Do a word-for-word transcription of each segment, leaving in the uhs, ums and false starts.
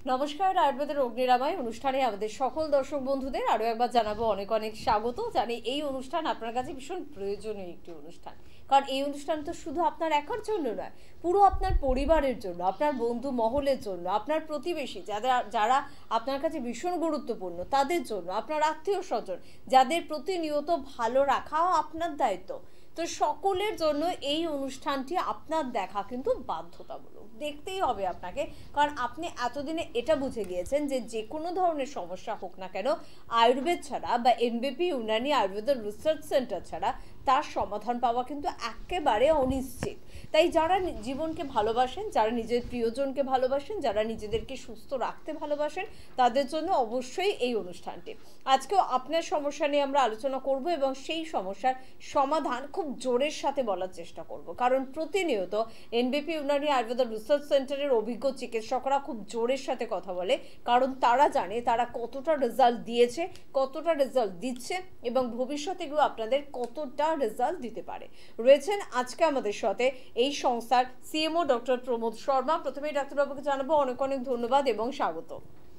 নমস্কার, আয়ুর্বেদের অগ্নিরাময় অনুষ্ঠানে আমাদের সকল দর্শক বন্ধুদের আরও একবার জানাবো অনেক অনেক স্বাগত। জানি এই অনুষ্ঠান আপনার কাছে ভীষণ প্রয়োজনীয় একটি অনুষ্ঠান, কারণ এই অনুষ্ঠান তো শুধু আপনার একার জন্য নয়, পুরো আপনার পরিবারের জন্য, আপনার বন্ধু মহলের জন্য, আপনার প্রতিবেশী যারা যারা আপনার কাছে ভীষণ গুরুত্বপূর্ণ তাদের জন্য, আপনার আত্মীয় স্বজন যাদের প্রতিনিয়ত ভালো রাখাও আপনার দায়িত্ব। তো সকলের জন্য এই অনুষ্ঠানটি আপনার দেখা কিন্তু বাধ্যতামূলক, দেখতেই হবে আপনাকে, কারণ আপনি এতদিনে এটা বুঝে গিয়েছেন যে যে কোনো ধরনের সমস্যা হোক না কেন, আয়ুর্বেদ ছাড়া বা এনবিপি ইউনানি আয়ুর্বেদের রিসার্চ সেন্টার ছাড়া তার সমাধান পাওয়া কিন্তু একেবারে অনিশ্চিত। তাই যারা জীবনকে ভালোবাসেন, যারা নিজের প্রিয়জনকে ভালোবাসেন, যারা নিজেদেরকে সুস্থ রাখতে ভালোবাসেন, তাদের জন্য অবশ্যই এই অনুষ্ঠানটি। আজকেও আপনার সমস্যা নিয়ে আমরা আলোচনা করব এবং সেই সমস্যার সমাধান খুব জোরের সাথে বলার চেষ্টা করব, কারণ প্রতিনিয়ত এনবিপি ইউনানি আয়ুর্বেদ রিসার্চ সেন্টারের অভিজ্ঞ চিকিৎসকরা খুব জোরের সাথে কথা বলে, কারণ তারা জানে তারা কতটা রেজাল্ট দিয়েছে, কতটা রেজাল্ট দিচ্ছে এবং ভবিষ্যতে গিয়ে আপনাদের কতটা রেজাল্ট দিতে পারে। রয়েছেন আজকে আমাদের সাথে এই সংস্থার সিএমও ডক্টর প্রমোদ শর্মা। প্রথমেই ডাক্তারবাবুকে জানাবো অনেক অনেক ধন্যবাদ এবং স্বাগত।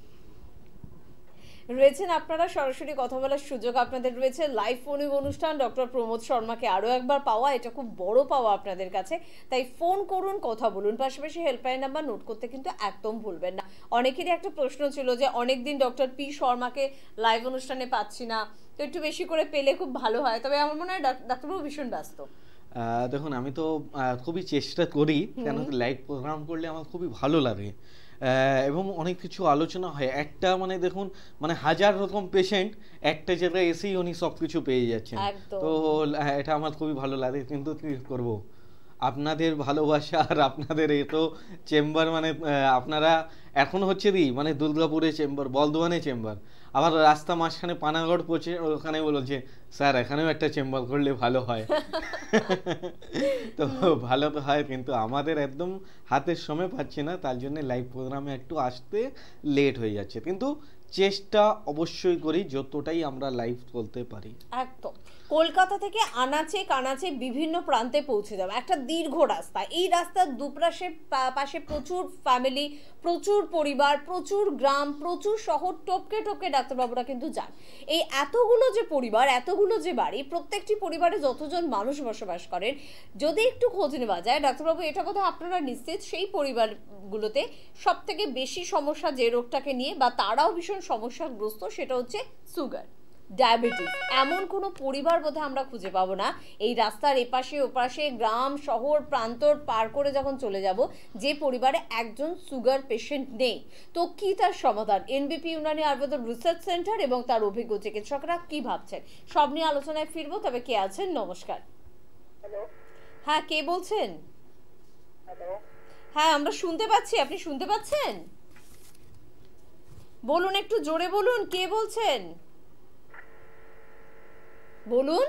রয়েছেন আপনারা, সরাসরি কথা বলার সুযোগ আপনাদের রয়েছে। লাইভ ফোনিং অনুষ্ঠান, ডক্টর প্রমোদ শর্মাকে আরও একবার পাওয়া এটা খুব বড় পাওয়া আপনাদের কাছে, তাই ফোন করুন, কথা বলুন, পাশাপাশি হেল্পলাইন নাম্বার নোট করতে কিন্তু একদম ভুলবেন না। অনেকেরই একটা প্রশ্ন ছিল যে অনেকদিন ডক্টর পি শর্মাকে লাইভ অনুষ্ঠানে পাচ্ছি না, তো একটু বেশি করে পেলে খুব ভালো হয়। তবে আমার মনে হয় ডাক্তারবাবু ভীষণ ব্যস্ত। দেখুন, আমি তো খুবই চেষ্টা করি, কেন লাইভ প্রোগ্রাম করলে আমার খুবই ভালো লাগে এবং অনেক কিছু আলোচনা হয়। একটা মানে দেখুন, মানে হাজার রকম পেশেন্ট একটা জায়গায় এসেই উনি সব কিছু পেয়ে যাচ্ছেন, তো এটা আমার খুবই ভালো লাগে। কিন্তু কি করব, আপনাদের ভালোবাসা আর আপনাদের এ তো চেম্বার, মানে আপনারা এখন হচ্ছে দি মানে দুর্গাপুরে চেম্বার, বর্ধমানে চেম্বার, আবার রাস্তা মাঝখানে পানাগড় পৌঁছে ওখানে বলছে স্যার এখানেও একটা চেম্বার করলে ভালো হয়। তো ভালো তো হয়, কিন্তু আমাদের একদম হাতের সময় পাচ্ছি না, তার জন্য লাইভ প্রোগ্রামে একটু আসতে লেট হয়ে যাচ্ছে, কিন্তু চেষ্টা অবশ্যই করি যতটাই আমরা লাইভ করতে পারি। একদম কলকাতা থেকে আনাচে কানাচে বিভিন্ন প্রান্তে পৌঁছে যাবে, একটা দীর্ঘ রাস্তা। এই রাস্তার দুপাশে পাশে প্রচুর ফ্যামিলি, প্রচুর পরিবার, প্রচুর গ্রাম, প্রচুর শহর টপকে টপকে ডাক্তারবাবুরা কিন্তু যান। এই এতগুলো যে পরিবার, এতগুলো যে বাড়ি, প্রত্যেকটি পরিবারে যতজন মানুষ বসবাস করেন, যদি একটু খোঁজ নেওয়া যায় ডাক্তারবাবু, এটা কথা আপনারা নিশ্চিত সেই পরিবারগুলোতে সব থেকে বেশি সমস্যা যে রোগটাকে নিয়ে বা তারাও ভীষণ সমস্যাগ্রস্ত, সেটা হচ্ছে সুগার, ডায়াবেটিস। এমন কোনো পরিবার বোধহয় আমরা খুঁজে পাবো না এই রাস্তার এপাশে ওপাশে, গ্রাম শহর প্রান্তর পার করে যখন চলে যাব, যে পরিবারে একজন সুগার পেশেন্ট নেই। তো কি তার সমাধান? NBP Unani Ayurveda research centre এবং তার অভিজ্ঞ চিকিৎসকরা কি ভাবছেন, সব নিয়ে আলোচনায় ফিরবো। তবে কে আছেন? নমস্কার। হ্যালো, হ্যাঁ, কে বলছেন? হ্যালো, হ্যাঁ, আমরা শুনতে পাচ্ছি, আপনি শুনতে পাচ্ছেন? বলুন, একটু জোরে বলুন, কে বলছেন বলুন।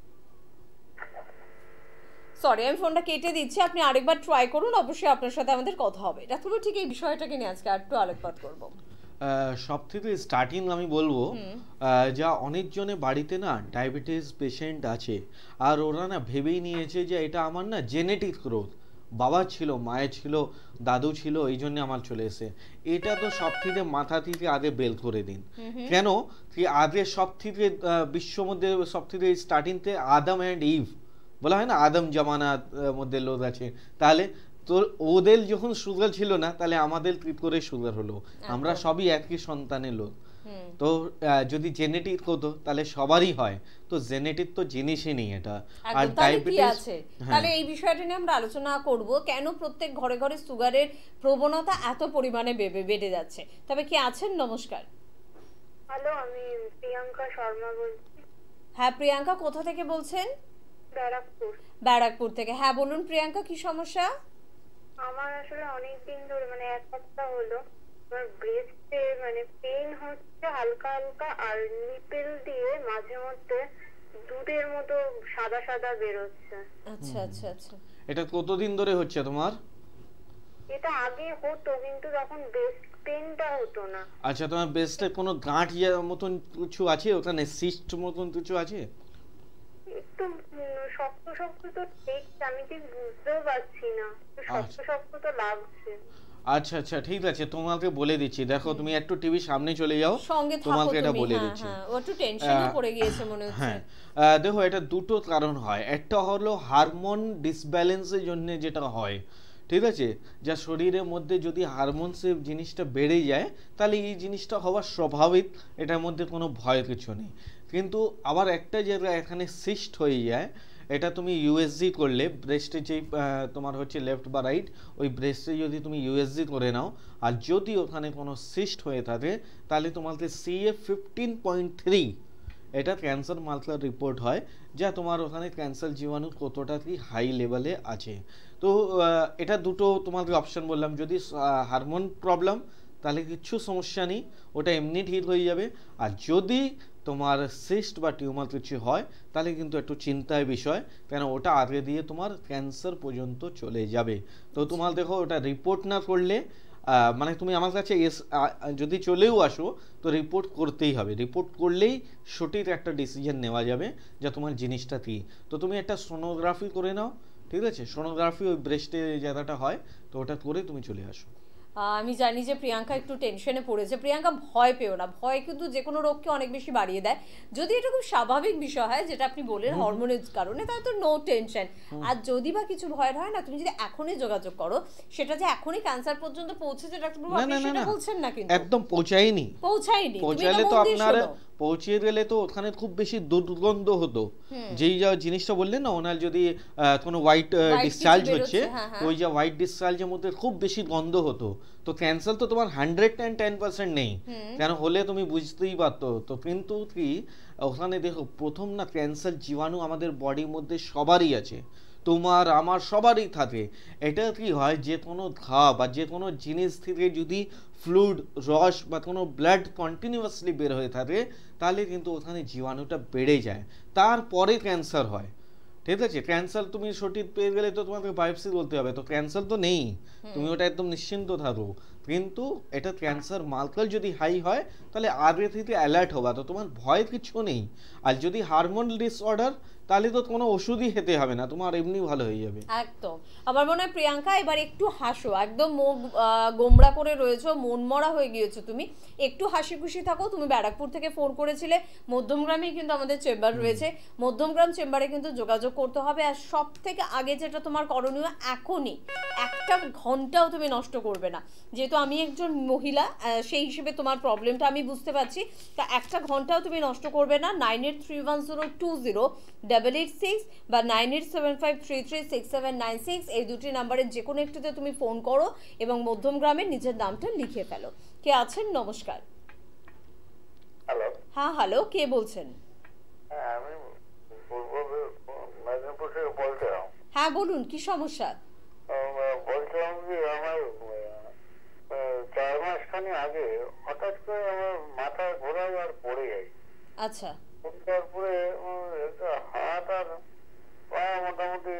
সরি, আমি ফোনটা কেটে দিচ্ছি, আপনি আরেকবার ট্রাই করুন, অবশ্যই আপনার সাথে আমাদের কথা হবে। ডাক্তারবাবু ঠিক এই বিষয়টাকে নিয়ে আজকে একটু আলোকপাত করব। সব থেকে স্টার্টিং আমি বলবো, যা অনেকজনে বাড়িতে না ডায়াবেটিস পেশেন্ট আছে, আর ওরা না ভেবেই নিয়েছে যে এটা আমার না জেনেটিক রোগ, বাবা ছিল, মায়ের ছিল, দাদু ছিল, এই জন্য আমার চলে এসে। এটা তো সব থেকে মাথা থেকে আগে বেল করে দিন। কেন কি আগে সব থেকে বিশ্ব মধ্যে সব থেকে স্টার্টিংতে আদম অ্যান্ড ইভ বলা হয় না, আদম জামানার মধ্যে লোক আছে, তাহলে তো ওদের যখন সুগার ছিল না, তাহলে আমাদের কি করে সুগার হলো? আমরা সবই একই সন্তানের লোক, তো যদি জেনেটিক হতো তাহলে সবারই হয়, তো জেনেটিক তো জিনিসই নেই এটা। আর ডায়াবেটিস, তাহলে এই বিষয়টা নিয়ে আমরা আলোচনা করব, কেন প্রত্যেক ঘরে ঘরে সুগারের প্রবণতা এত পরিমাণে বেড়ে যাচ্ছে। তবে কি আছেন? নমস্কার। হ্যালো, আমি প্রিয়াঙ্কা শর্মা বলছি। হ্যাঁ প্রিয়াঙ্কা, কোথা থেকে বলছেন? ব্যারাকপুর। ব্যারাকপুর থেকে, হ্যাঁ বলুন প্রিয়াঙ্কা, কি সমস্যা? আমার আসলে অনেক দিন ধরে, মানে এক সপ্তাহ হলো, আমার ব্রেস্টে মানে পেইন হচ্ছে হালকা হালকা, আর নিপেল দিয়ে মাঝে মধ্যে দুধের মতো সাদা সাদা বের হচ্ছে। আচ্ছা আচ্ছা আচ্ছা, এটা কতদিন ধরে হচ্ছে তোমার? এটা আগে হতো, কিন্তু তখন ব্রেস্ট পেইনটা হতো না। আচ্ছা, তোমার ব্রেস্টে কোনো গাঁঠ মতন কিছু আছে, ওখানে সিস্ট মতন কিছু আছে? একটু শক্ত শক্ত তো ঠিক, আমি ঠিক বুঝতেও পারছি না, শক্ত শক্ত তো লাগছে। আচ্ছা আচ্ছা ঠিক আছে, তোমাকে বলে দিচ্ছি। দেখো তুমি একটু টিভি সামনে চলে যাও, সঙ্গে থাকো তোমাকে এটা তুমি। বলে হ্যাঁ দিচ্ছি। হ্যাঁ, ও একটু টেনশনে পড়ে গিয়েছে মনে হচ্ছে। হ্যাঁ আহ, দেখো এটা দুটো কারণ হয়। একটা হলো হারমোন ডিসব্যালেন্সের জন্য যেটা হয়, ঠিক আছে, যা শরীরের মধ্যে যদি হারমোনসের জিনিসটা বেড়ে যায় তাহলে এই জিনিসটা হওয়া স্বাভাবিক, এটার মধ্যে কোনো ভয় কিছু নেই। কিন্তু আবার একটা জায়গা এখানে সিস্ট হয়ে যায়, এটা তুমি ইউএসজি করলে ব্রেস্টে যেই তোমার হচ্ছে লেফট বা রাইট, ওই ব্রেস্টে যদি তুমি ইউএসজি করে নাও আর যদি ওখানে কোনো সিস্ট হয়ে থাকে তাহলে তোমাকে সিএ ফিফটিন পয়েন্ট থ্রি এটা ক্যান্সার মার্কার রিপোর্ট হয়, যা তোমার ওখানে ক্যান্সার জীবাণু কতটা কি হাই লেভেলে আছে। তো এটা দুটো তোমাকে অপশন বললাম। যদি হারমোন প্রবলেম তাহলে কিচ্ছু সমস্যা নেই, ওটা এমনি ঠিক হয়ে যাবে। আর যদি তোমার সিস্ট বা টিউমার কিছু হয় তাহলে কিন্তু একটু চিন্তার বিষয়, কেন ওটা আগে দিয়ে তোমার ক্যান্সার পর্যন্ত চলে যাবে। তো তোমার দেখো ওটা রিপোর্ট না করলে মানে তুমি আমার কাছে এস যদি চলেও আসো তো রিপোর্ট করতেই হবে। রিপোর্ট করলেই সঠিক একটা ডিসিশন নেওয়া যাবে যা তোমার জিনিসটা কি। তো তুমি একটা সোনোগ্রাফি করে নাও, ঠিক আছে, সোনোগ্রাফি ওই ব্রেস্টে জায়গাটা হয়, তো ওটা করে তুমি চলে আসো। আমি জানি যে প্রিয়াঙ্কা একটু টেনশনে পড়েছে। প্রিয়াঙ্কা ভয় পেও না, ভয় কিন্তু যে কোনো রোগকে অনেক বেশি বাড়িয়ে দেয়। যদি এটা খুব স্বাভাবিক বিষয় হয় যেটা আপনি বললেন হরমোনের কারণে, তাহলে তো নো টেনশন। আর যদি বা কিছু ভয়ের হয় না, তুমি যদি এখনই যোগাযোগ করো, সেটা যে এখনই ক্যান্সার পর্যন্ত পৌঁছেছে ডাক্তারবাবু আপনি সেটা বলছেন না, কিন্তু একদম পৌঁছায়নি। পৌঁছায়নি, পৌঁছালে তো আপনার পৌঁছে গেলে তো ওখানে খুব বেশি দুর্গন্ধ হতো। যেই যা জিনিসটা বললেন না, ওনার যদি কোনো হোয়াইট ডিসচার্জ হচ্ছে, ওই যে হোয়াইট ডিসচার্জের মধ্যে খুব বেশি গন্ধ হতো। তো ক্যান্সার তো তোমার হান্ড্রেড অ্যান্ড টেন পার্সেন্ট নেই, কেন হলে তুমি বুঝতেই পারতো। তো কিন্তু কি ওখানে দেখো, প্রথম না ক্যান্সার জীবাণু আমাদের বডির মধ্যে সবারই আছে, তোমার আমার সবারই থাকে। এটা কি হয়, যে কোনো ঘা বা যে কোনো জিনিস থেকে যদি ফ্লুইড রস বা কোনো ব্লাড কন্টিনিউয়াসলি বের হয়ে থাকে তাহলে কিন্তু ওখানে জীবাণুটা বেড়ে যায়, তারপরে ক্যান্সার হয়, ঠিক আছে। ক্যান্সার তুমি সঠিক পেয়ে গেলে তো তোমাকে বায়োপসি বলতে হবে, তো ক্যান্সার তো নেই, তুমি ওটা একদম নিশ্চিন্ত থাকো। কিন্তু এটা ক্যান্সার মার্কার যদি হাই হয় তাহলে আগে থেকে অ্যালার্ট হবা, তো তোমার ভয় কিছু নেই। আর যদি হারমোন ডিসঅর্ডার তাহলে তো কোনো ওষুধই খেতে হবে না, তোমার এমনি ভালো হয়ে যাবে। একদম। আমার মনে হয় প্রিয়াঙ্কা এবার একটু হাসো, একদম মুখ গোমড়া করে রয়েছো, মনমরা হয়ে গিয়েছো তুমি, একটু হাসি খুশি থাকো। তুমি ব্যারাকপুর থেকে ফোন করেছিলে, মধ্যমগ্রামেই কিন্তু আমাদের চেম্বার রয়েছে, মধ্যমগ্রাম চেম্বারে কিন্তু যোগাযোগ করতে হবে। আর সব থেকে আগে যেটা তোমার করণীয়, এখনই একটা ঘন্টাও তুমি নষ্ট করবে না। যেহেতু আমি একজন মহিলা, সেই হিসেবে তোমার প্রবলেমটা আমি বুঝতে পারছি, তা একটা ঘন্টাও তুমি নষ্ট করবে না। Nine eight three one zero two zero double eight six বা nine eight seven five three three six seven nine six এই দুটি নাম্বারের যে কোনো একটিতে তুমি ফোন করো এবং মধ্যমগ্রামের নিজের নামটা লিখে ফেলো। কে আছেন? নমস্কার। হ্যালো। হ্যাঁ হ্যালো, কে বলছেন? হ্যাঁ আমি পূর্ব মেদিনীপুর থেকে বলছিলাম। হ্যাঁ বলুন, কি সমস্যা? বলছিলাম যে আমার চার মাস খানি আগে হঠাৎ করে আমার মাথা ঘোরায় আর পড়ে যায়। আচ্ছা। তারপরে হাত আর পা মোটামুটি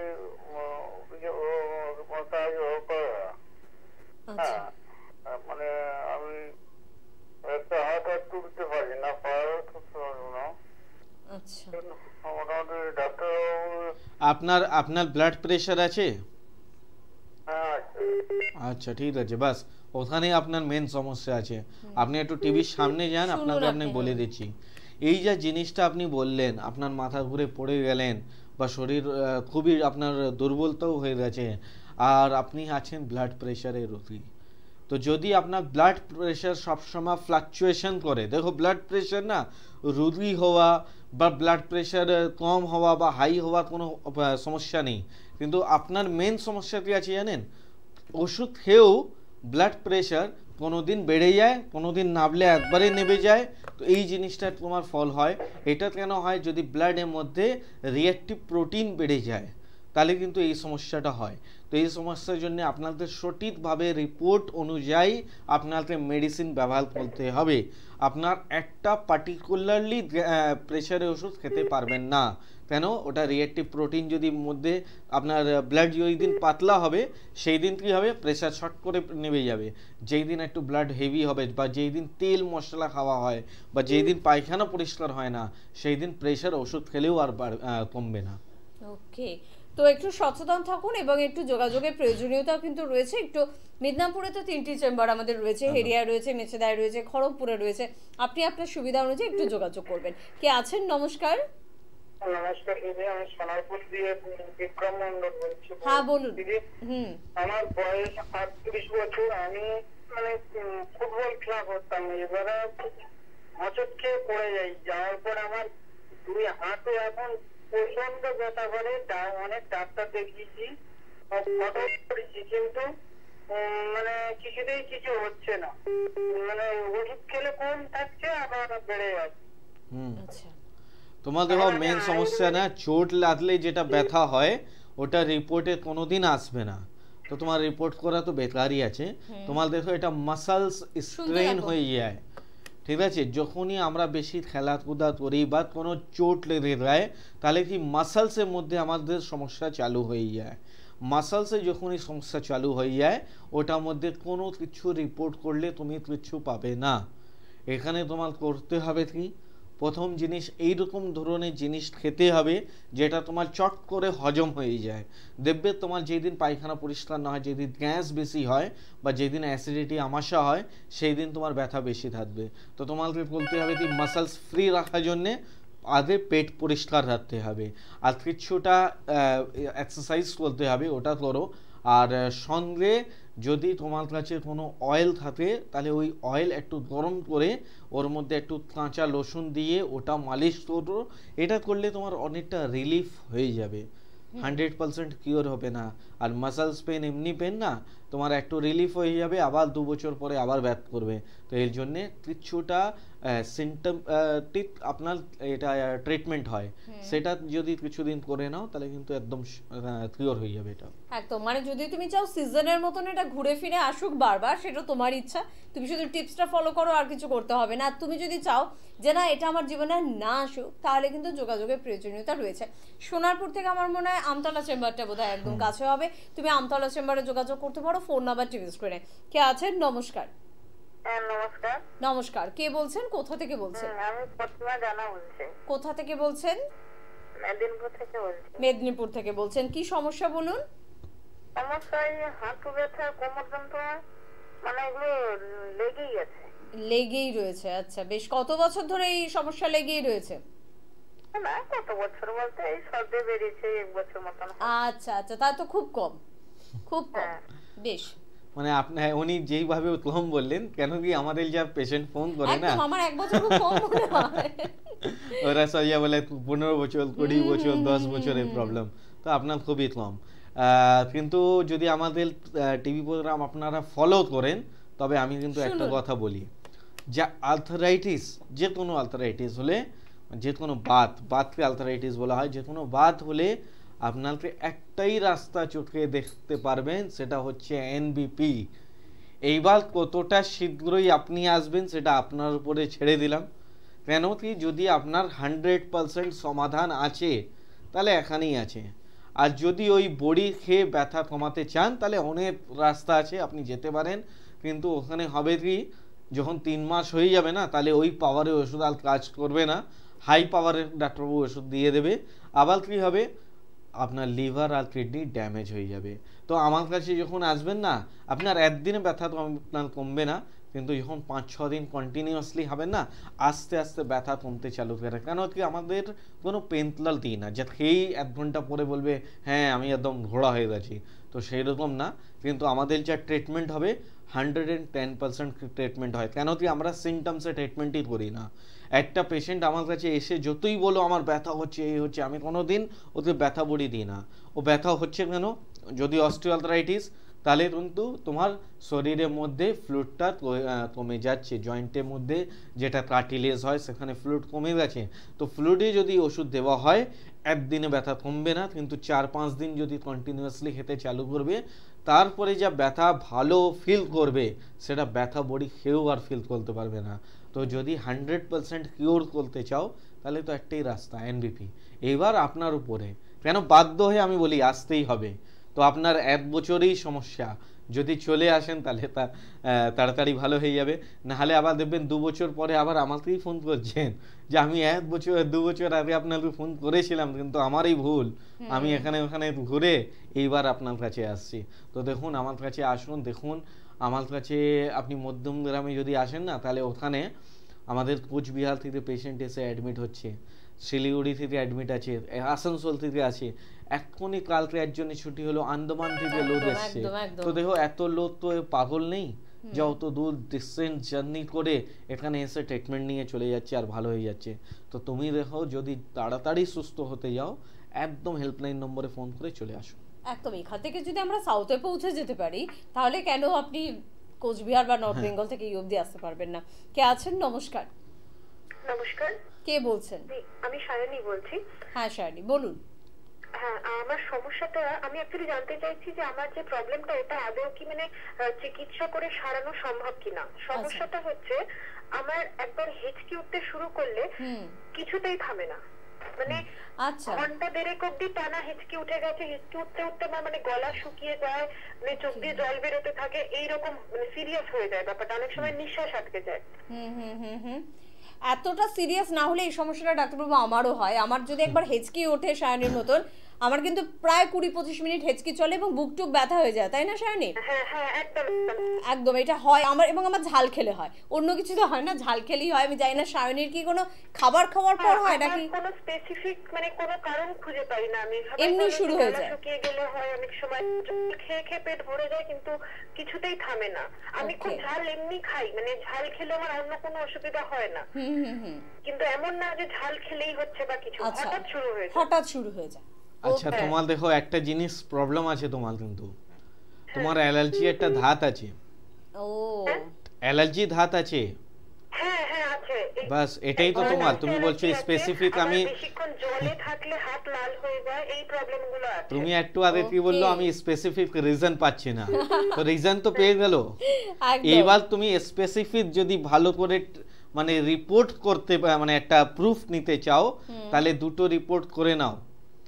মানে আমি একটা হাত আর তুলতে পারি না, পা তুলতে পারবো না। আচ্ছা। মোটামুটি ডাক্তার। আপনার আপনার ব্লাড প্রেশার আছে? হ্যাঁ। আচ্ছা ঠিক আছে, বাস ওখানে আপনার মেন সমস্যা আছে। আপনি একটু টিভির সামনে যান, আপনাকে আপনি বলে দিচ্ছি। এই যে জিনিসটা আপনি বললেন, আপনার মাথা ঘুরে পড়ে গেলেন বা শরীর খুবই আপনার দুর্বলতাও হয়ে গেছে, আর আপনি আছেন ব্লাড প্রেশারের রোগী। তো যদি আপনার ব্লাড প্রেশার সবসময় ফ্লাকচুয়েশন করে, দেখো ব্লাড প্রেশার না রোগী হওয়া বা ব্লাড প্রেশার কম হওয়া বা হাই হওয়া কোনো সমস্যা নেই, কিন্তু আপনার মেন সমস্যা কি আছে জানেন? ওষুধ খেয়েও ব্লাড প্রেশার কোনো দিন বেড়ে যায়, কোনো দিন নামলে একবারে নেমে যায়। তো এই জিনিসটা তোমার ফল হয়। এটা কেন হয়? যদি ব্লাডের মধ্যে রিঅ্যাক্টিভ প্রোটিন বেড়ে যায় তাহলে কিন্তু এই সমস্যাটা হয়। তো এই সমস্যার জন্য আপনাদের সঠিকভাবে রিপোর্ট অনুযায়ী আপনাকে মেডিসিন ব্যবহার করতে হবে। আপনার একটা পার্টিকুলারলি প্রেশারের ওষুধ খেতে পারবেন না, কেন? ওটা রিঅ্যাক্টিভ প্রোটিন যদি মধ্যে আপনার ব্লাড যেই দিন পাতলা হবে সেই দিন কী হবে, প্রেশার শর্ট করে নেমে যাবে। যেই দিন একটু ব্লাড হেভি হবে বা যেই দিন তেল মশলা খাওয়া হয় বা যেই দিন পায়খানা পরিষ্কার হয় না সেই দিন প্রেশার ওষুধ খেলেও আর কমবে না। ওকে, তো একটু সচেতন থাকুন এবং একটু যোগাযোগের প্রয়োজনীয়তাও কিন্তু রয়েছে। একটু মিদনাপুরে তো তিনটি চেম্বার আমাদের রয়েছে, হেরিয়ায় রয়েছে, মেছেদায় রয়েছে, খড়গপুরে রয়েছে। আপনি আপনার সুবিধা অনুযায়ী একটু যোগাযোগ করবেন। কে আছেন? নমস্কার। নমস্কার দিদি, আমি সোনারপুর দিয়ে বিক্রম মন্ডল বলছি। হ্যাঁ বলুন। দিদি, হুম আমার বয়স আটত্রিশ বছর। আমি মানে ফুটবল খেলা করতাম, এবারে হোঁচট খেয়ে পড়ে যাই। যাওয়ার পর আমার দুই হাতে এখন প্রচন্ড ব্যথা করে। অনেক ডাক্তার দেখিয়েছি, ফটো করেছি, কিন্তু মানে কিছুতেই কিছু হচ্ছে না। মানে ওষুধ খেলে কম থাকছে, আবার বেড়ে যাচ্ছে। আচ্ছা, তোমার দেখো মেন সমস্যা না, চোট লাগলে যেটা ব্যথা হয় ওটা রিপোর্টে কোনোদিন আসবে না, তো তোমার রিপোর্ট করা তো বেকারই আছে। তোমার দেখো এটা মাসলস স্ট্রেন হয়ে যায়, ঠিক আছে? যখনই আমরা বেশি খেলাধুলা করি বা কোনো চোট লেগে যায়, তাহলে কি মাসলসের মধ্যে আমাদের সমস্যা চালু হয়ে যায়। মাসলসে যখনই সমস্যা চালু হয়ে যায়, ওটার মধ্যে কোনো কিছু রিপোর্ট করলে তুমি কিছু পাবে না। এখানে তোমার করতে হবে কি, প্রথম জিনিস এইরকম ধরনের জিনিস খেতে হবে যেটা তোমার চট করে হজম হয়ে যায়। দেখবে তোমার যেদিন পায়খানা পরিষ্কার না হয়, যেদিন গ্যাস বেশি হয় বা যেদিন অ্যাসিডিটি আমাশা হয়, সেই দিন তোমার ব্যথা বেশি থাকবে। তো তোমাকে বলতে হবে কি, মাসলস ফ্রি রাখার জন্যে আগে পেট পরিষ্কার রাখতে হবে, আর কিছুটা এক্সারসাইজ করতে হবে, ওটা করো। আর সঙ্গে যদি তোমার কাছে কোনো অয়েল থাকে, তাহলে ওই অয়েল একটু গরম করে ওর মধ্যে একটু কাঁচা রসুন দিয়ে ওটা মালিশ করো। এটা করলে তোমার অনেকটা রিলিফ হয়ে যাবে, হান্ড্রেড পার্সেন্ট কিওর হবে না। আর মাসলস পেন এমনি পেন না, তোমার একটু রিলিফ হয়ে যাবে, আবার দু বছর পরে আবার ব্যাক করবে। তো এর জন্যে কিছুটা সিমটম আপনার এটা ট্রিটমেন্ট হয়, সেটা যদি কিছুদিন করে নাও তাহলে কিন্তু একদম কিওর হয়ে যাবে এটা একদম। মানে যদি তুমি চাও সিজনের মতন এটা ঘুরে ফিরে আসুক বারবার, সেটা তোমার ইচ্ছা, তুমি শুধু টিপসটা ফলো করো, আর কিছু করতে হবে না। আর তুমি যদি চাও যে না এটা আমার জীবনে না আসুক, তাহলে কিন্তু যোগাযোগের প্রয়োজনীয়তা রয়েছে। সোনারপুর থেকে আমার মনে হয় আমতলা চেম্বারটা বোধহয় একদম কাছে হবে, তুমি আমতলা চেম্বারে যোগাযোগ করতে পারো। ফোন নাম্বার টিভি স্ক্রিনে। কে আছেন? নমস্কার। নমস্কার। নমস্কার, কে বলছেন? কোথা থেকে বলছেন? আমি প্রতিমা জানা বলছি। কোথা থেকে বলছেন? মেদিনীপুর থেকে বলছি। মেদিনীপুর থেকে বলছেন, কি সমস্যা বলুন? সমস্যা এই হাঁটু ব্যথা, কোমর যন্ত্রণা, মানে এগুলো লেগেই আছে। লেগেই রয়েছে? আচ্ছা, বেশ কত বছর ধরে এই সমস্যা লেগেই রয়েছে? না কত বছর বলতে এই সদ্য বেরিয়েছে, এক বছর মতন। আচ্ছা আচ্ছা, তা তো খুব কম, খুব কম। বেশ, মানে আপনি উনি যেইভাবে কম বললেন, কেন কি আমাদের যা পেশেন্ট ফোন করে না, আমার এক বছর খুব কম মনে হয়, ওরা সবাই বলে পনেরো বছর, কুড়ি বছর, দশ বছরের প্রবলেম, তো আপনার খুবই কম। কিন্তু যদি আমাদের টিভি প্রোগ্রাম আপনারা ফলো করেন, তবে আমি কিন্তু একটা কথা বলি, যা আর্থারাইটিস, যে কোনো আর্থারাইটিস হলে, যে কোনো বাত, বাতকে আর্থারাইটিস বলা হয়, যে কোনো বাত হলে আপনাকে একটাই রাস্তা চোখে দেখতে পারবেন, সেটা হচ্ছে এনবিপি। এইবার কতটা শীঘ্রই আপনি আসবেন সেটা আপনার উপরে ছেড়ে দিলাম, কেন কি যদি আপনার হান্ড্রেড পারসেন্ট সমাধান আছে তাহলে এখানেই আছে। আর যদি ওই বড়ি খেয়ে ব্যথা কমাতে চান, তাহলে অনেক রাস্তা আছে, আপনি যেতে পারেন। কিন্তু ওখানে হবে কি, যখন তিন মাস হয়ে যাবে না, তাহলে ওই পাওয়ারের ওষুধ আর কাজ করবে না, হাই পাওয়ারের ডাক্তারবাবু ওষুধ দিয়ে দেবে। আবার কি হবে, আপনার লিভার আর কিডনি ড্যামেজ হয়ে যাবে। তো আমার কাছে যখন আসবেন না, আপনার একদিনে ব্যথা তো আপনার কমবে না, কিন্তু যখন পাঁচ ছ দিন কন্টিনিউয়াসলি হবেন না, আস্তে আস্তে ব্যথা কমতে চালু করে। কেন কি আমাদের কোনো পেন কিলার দিই না, যে খেয়েই এক ঘন্টা পরে বলবে হ্যাঁ আমি একদম ঘোড়া হয়ে গেছি, তো সেই রকম না। কিন্তু আমাদের যা ট্রিটমেন্ট হবে hundred and ten percent treatment হয়। কেন কি আমরা সিমটমসে ট্রিটমেন্টই করি না। একটা পেশেন্ট আমার কাছে এসে যতই বলো আমার ব্যথা হচ্ছে, এই হচ্ছে, আমি কোনো দিন ওকে ব্যথা বড়ি দিই না। ও ব্যথা হচ্ছে কেন, যদি অস্টিওআর্থ্রাইটিস, তাহলে কিন্তু তোমার শরীরের মধ্যে ফ্লুইডটা কমে যাচ্ছে, জয়েন্টের মধ্যে যেটা কার্টিলেজ হয় সেখানে ফ্লুইড কমে গেছে। তো ফ্লুইডে যদি ওষুধ দেওয়া হয়, একদিনে ব্যথা কমবে না, কিন্তু চার পাঁচ দিন যদি কন্টিনিউয়াসলি খেতে চালু করবে, তারপরে যা ব্যথা ভালো ফিল করবে, সেটা ব্যথা বড়ি খেয়েও আর ফিল করতে পারবে না। তো যদি হান্ড্রেড পার্সেন্ট কিওর করতে চাও, তাহলে তো একটাই রাস্তা, এনবিপি। এবার আপনার উপরে, কেন বাধ্য হয়ে আমি বলি আসতেই হবে। তো আপনার এক বছরেই সমস্যা, যদি চলে আসেন তাহলে তা আহ, তাড়াতাড়ি ভালো হয়ে যাবে, নাহলে আবার দেখবেন দু বছর পরে আবার আমাকেই ফোন করছেন যে আমি এক বছর দু বছর আগে আপনাকে ফোন করেছিলাম কিন্তু আমারই ভুল, আমি এখানে ওখানে ঘুরে এইবার আপনার কাছে আসছি। তো দেখুন আমার কাছে আসুন, দেখুন আমার কাছে আপনি মধ্যম গ্রামে যদি আসেন না, তাহলে ওখানে আমাদের কোচবিহার থেকে পেশেন্ট এসে অ্যাডমিট হচ্ছে, শিলিগুড়ি থেকে অ্যাডমিট আছে, আসানসোল থেকে আছে, এক্ষুনি কালকে একজনের ছুটি হলো, আন্দামান থেকে লোক একদম, এসছে। একদম, একদম। তো দেখো এত লোক তো এ পাগল নেই যে অত দূর ডিস্টেন্স জার্নি করে এখানে এসে ট্রিটমেন্ট নিয়ে চলে যাচ্ছে আর ভালো হয়ে যাচ্ছে। তো তুমি দেখো যদি তাড়াতাড়ি সুস্থ হতে যাও একদম হেল্পলাইন নম্বরে ফোন করে চলে আসো। একদম, এখান থেকে যদি আমরা সাউথে পৌঁছে যেতে পারি তাহলে কেন আপনি কোচবিহার বা নর্থ বেঙ্গল থেকে এই অবধি আসতে পারবেন না? কে আছেন? নমস্কার, নমস্কার, কে বলছেন? জি, আমি সায়নী বলছি। হ্যাঁ শায়নি বলুন। হ্যাঁ, আমার সমস্যাটা আমি অ্যাকচুয়ালি জানতে চাইছি যে আমার যে প্রবলেমটা এটা আদৌ কি মানে আহ, চিকিৎসা করে সারানো সম্ভব কিনা। সমস্যাটা হচ্ছে আমার একবার হেঁচকি উঠতে শুরু করলে হুম, কিছুতেই থামে না, মানে আচ্ছা, ঘন্টা দেড়েক অব্দি টানা হেঁচকি উঠে গেছে। হেঁচকি উঠতে উঠতে আমার মানে গলা শুকিয়ে যায়, মানে চোখ দিয়ে জল বেরোতে থাকে, এইরকম মানে সিরিয়াস হয়ে যায় ব্যাপারটা। অনেক সময় নিঃশ্বাস আটকে যায়। হুম হুম হুম হুম এতটা সিরিয়াস না হলে এই সমস্যাটা ডাক্তারবাবু আমারও হয়। আমার যদি একবার হেঁচকি ওঠে সায়নির মতন, আমার কিন্তু প্রায় কুড়ি পঁচিশ মিনিট হেঁচকি চলে এবং বুক টুক ব্যথা হয়ে যায়, তাই না সায়নি? হ্যাঁ হ্যাঁ, একদম একদম। একদম এটা হয় আমার, এবং আমার ঝাল খেলে হয়, অন্য কিছু তো হয় না, ঝাল খেলেই হয়। আমি জানি না সায়নির কি কোনো খাবার খাওয়ার পর হয় নাকি? আমার কোনো স্পেসিফিক মানে কোনো কারণ খুঁজে পাই না আমি। সবাই এমনি বলে শুরু যে হয়ে গলা যায়। শুকিয়ে গেলে হয়, অনেক সময় জল খেয়ে খেয়ে পেট ভরে যায় কিন্তু কিছুতেই থামে না। আমি খুব Okay. ঝাল এমনি খাই, মানে ঝাল খেলে আমার অন্য কোনো অসুবিধা হয় না, হুম হুম হুম কিন্তু এমন না যে ঝাল খেলেই হচ্ছে বা কিছু, আচ্ছা, হঠাৎ শুরু হয়ে যায়। হঠাৎ শুরু হয়ে যায়। আচ্ছা Okay. তোমার দেখো একটা জিনিস প্রবলেম আছে তোমার, কিন্তু তোমার অ্যালার্জি একটা ধাত আছে, ও অ্যালার্জি ধাত আছে, হ্যাঁ হ্যাঁ আছে। এই- বাস এটাই তো এই তোমার, গলার তুমি বলছো allergy আছে, স্পেসিফিক। আবার আমি বেশিক্ষণ জলে থাকলে হাত লাল হয়ে যায়, এই প্রবলেম গুলো আছে। তুমি একটু আগে কি Okay. বললো আমি স্পেসিফিক রিজন পাচ্ছি না, তো রিজন তো পেয়ে গেল। একদম। এবার তুমি স্পেসিফিক যদি ভালো করে ট- মানে রিপোর্ট করতে পা- মানে একটা প্রুফ নিতে চাও তাহলে দুটো রিপোর্ট করে নাও।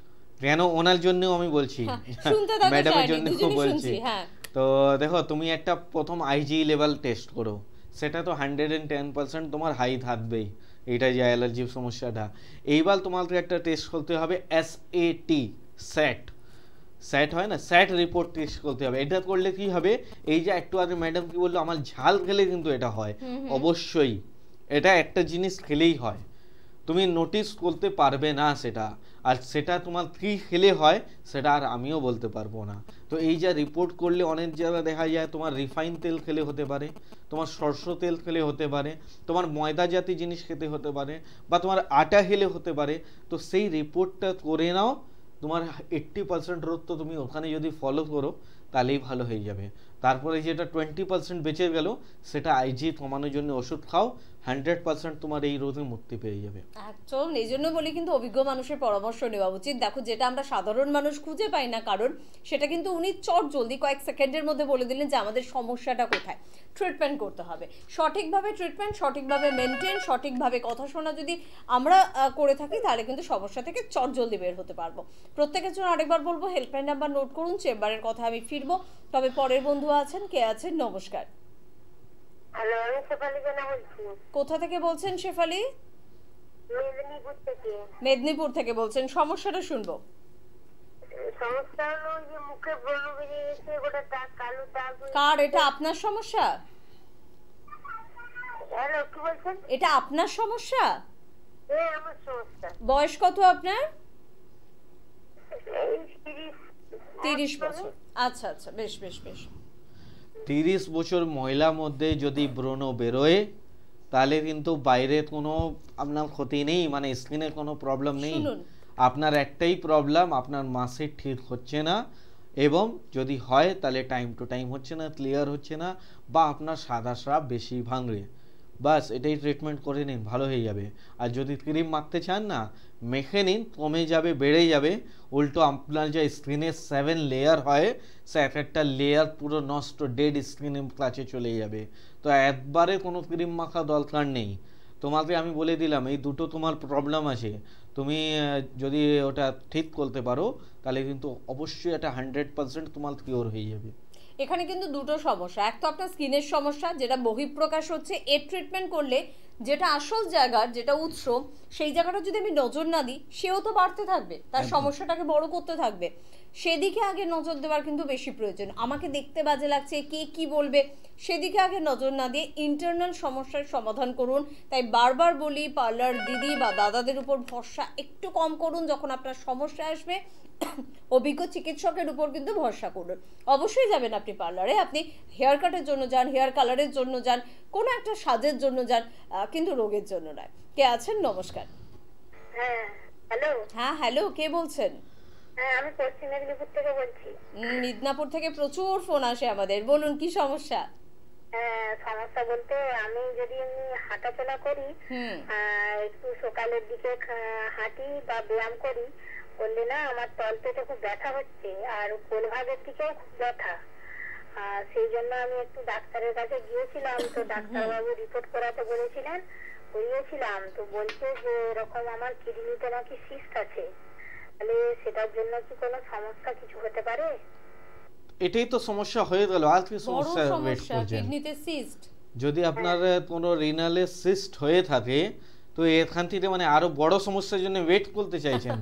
কেন ওনার জন্যও আমি বলছি, শুনতে থাকো ম্যাডামের সায়নি, জন্যও দুজনেই বলছি। শুনছি, হ্যাঁ। তো দেখো তুমি একটা প্রথম আইজি লেভেল টেস্ট করো, সেটা তো হান্ড্রেড অ্যান্ড টেন পার্সেন্ট তোমার হাই থাকবেই, এইটা যে অ্যালার্জির সমস্যাটা। এইবার তোমাকে একটা টেস্ট করতে হবে এস এ টি, স্যাট স্যাট হয় না, স্যাট রিপোর্ট টেস্ট করতে হবে। এটা করলে কি হবে, এই যে একটু আগে ম্যাডাম কি বললো আমার ঝাল খেলে কিন্তু এটা হয়, অবশ্যই এটা একটা জিনিস খেলেই হয়, তুমি নোটিস করতে পারবে না সেটা, আর সেটা তোমার কি খেলে হয় সেটা আর আমিও বলতে পারবো না। তো এই যে রিপোর্ট করলে অনেক জায়গায় দেখা যায় তোমার রিফাইন তেল খেলে হতে পারে, তোমার সরষ তেল খেলে হতে পারে, তোমার ময়দা জাতীয় জিনিস খেতে হতে পারে, বা তোমার আটা খেলে হতে পারে। তো সেই রিপোর্টটা করে নাও, তোমার এইট্টি পার্সেন্ট রোগ তো তুমি ওখানে যদি ফলো করো তাহলেই ভালো হয়ে যাবে। তারপরে যেটা টোয়েন্টি পার্সেন্ট বেঁচে গেল সেটা আইজি কমানোর জন্য ওষুধ খাও, হান্ড্রেড পার্সেন্ট তোমার এই রোগে মুক্তি পেয়ে যাবে। একদম, এই জন্য বলি কিন্তু অভিজ্ঞ মানুষের পরামর্শ নেওয়া উচিত। দেখো যেটা আমরা সাধারণ মানুষ খুঁজে পাই না কারণ, সেটা কিন্তু উনি চট জলদি কয়েক সেকেন্ডের মধ্যে বলে দিলেন যে আমাদের সমস্যাটা কোথায়, ট্রিটমেন্ট করতে হবে। সঠিকভাবে ট্রিটমেন্ট, সঠিকভাবে মেনটেন, সঠিকভাবে কথা শোনা যদি আমরা আহ, করে থাকি তাহলে কিন্তু সমস্যা থেকে চট জলদি বের হতে পারবো। প্রত্যেকের জন্য আরেকবার বলবো হেল্পলাইন নাম্বার নোট করুন, চেম্বারের কথা আমি ফিরবো। তবে পরের বন্ধু আছেন, কে আছেন? নমস্কার, হ্যালো, আমি শেফালি জানা বলছি, কোথা থেকে বলছেন শেফালি? মেদিনীপুর থেকে। মেদিনীপুর থেকে বলছেন, সমস্যাটা শুনবো। সমস্যা হলো ওই যে মুখে ব্রণ বেরিয়ে গেছে, গোটা দাগ, কালো দাগ হয়ে- কার এটা আপনার সমস্যা? হ্যালো, কি বলছেন? এটা আপনার সমস্যা? হ্যাঁ, আমার সমস্যা। বয়স কত আপনার? এই তিরিশ তিরিশ বছর। আচ্ছা আচ্ছা, বেশ বেশ বেশ। তিরিশ বছর মহিলার মধ্যে যদি ব্রণ বেরোয় তাহলে কিন্তু বাইরে কোনো আপনার ক্ষতি নেই, মানে স্কিনে কোনো প্রবলেম নেই। শুনুন, আপনার একটাই প্রবলেম, আপনার মাসিক ঠিক হচ্ছে না, এবং যদি হয় তাহলে টাইম টু টাইম হচ্ছে না, ক্লিয়ার হচ্ছে না, বা আপনার সাদা স্রাব বেশি ভাঙবে। বাস এটাই ট্রিটমেন্ট করে নিন, ভালো হয়ে যাবে। আর যদি ক্রিম মাখতে চান না, মেখে নিন, কমে যাবে, বেড়ে যাবে। উল্টো আপনার যে স্কিনের সেভেন লেয়ার হয় সে এক একটা লেয়ার পুরো নষ্ট, ডেড স্কিনের কাছে চলে যাবে। তো একবারে কোনো ক্রিম মাখা দরকার নেই। তোমাকে আমি বলে দিলাম এই দুটো তোমার প্রবলেম আছে, তুমি আহ, যদি ওটা ঠিক করতে পারো তাহলে কিন্তু অবশ্যই এটা হান্ড্রেড পার্সেন্ট তোমার কিওর হয়ে যাবে। এখানে কিন্তু দুটো সমস্যা, এক তো আপনার স্কিনের সমস্যা যেটা বহিঃপ্রকাশ হচ্ছে, এর ট্রিটমেন্ট করলে যেটা আসল জায়গার, যেটা উৎস, সেই জায়গাটা যদি আমি নজর না দিই, সেও তো বাড়তে থাকবে, তার সমস্যাটাকে বড় করতে থাকবে। সেদিকে আগে নজর দেওয়ার কিন্তু বেশি প্রয়োজন। আমাকে দেখতে বাজে লাগছে, কে কি বলবে, সেদিকে আগে নজর না দিয়ে ইন্টারনাল সমস্যার সমাধান করুন। তাই বারবার বলি, পার্লার দিদি বা দাদাদের উপর ভরসা একটু কম করুন। যখন আপনার সমস্যা আসবে, অভিজ্ঞ চিকিৎসকের উপর কিন্তু ভরসা করুন। অবশ্যই যাবেন আপনি পার্লারে, আপনি হেয়ার কাটের জন্য যান, হেয়ার কালারের জন্য যান, কোনো একটা সাজের জন্য যান, কিন্তু রোগের জন্য নয়। কে আছেন? নমস্কার। হ্যাঁ হ্যালো। হ্যাঁ হ্যালো, কে বলছেন? হ্যাঁ আমি পশ্চিম মেদিনীপুর থেকে বলছি। মিদনাপুর থেকে প্রচুর ফোন আসে আমাদের, বলুন কি সমস্যা? হ্যাঁ সমস্যা বলতে আমি যদি আমি হাঁটাচলা করি, একটু সকালের দিকে হাঁটি বা ব্যায়াম করি, করলে না আমার তলপেটে খুব ব্যথা হচ্ছে, আর কোলভাগের দিকেও খুব ব্যথা। আর সেই জন্য আমি একটু ডাক্তারের কাছে গিয়েছিলাম, তো ডাক্তারবাবু রিপোর্ট করাতে বলেছিলেন, করিয়েছিলাম, তো বলছে যে এরকম আমার কিডনিতে নাকি সিস্ট আছে। তাহলে সেটার জন্য কি কোনো সমস্যা কিছু হতে পারে? এটাই তো সমস্যা হয়ে গেল, আর কি সমস্যা ওয়েট করছেন? কিডনিতে সিস্ট, যদি আপনার কোনো রিনালে সিস্ট হয়ে থাকে, তো এখান থেকে মানে আরো বড় সমস্যার জন্য ওয়েট করতে চাইছেন?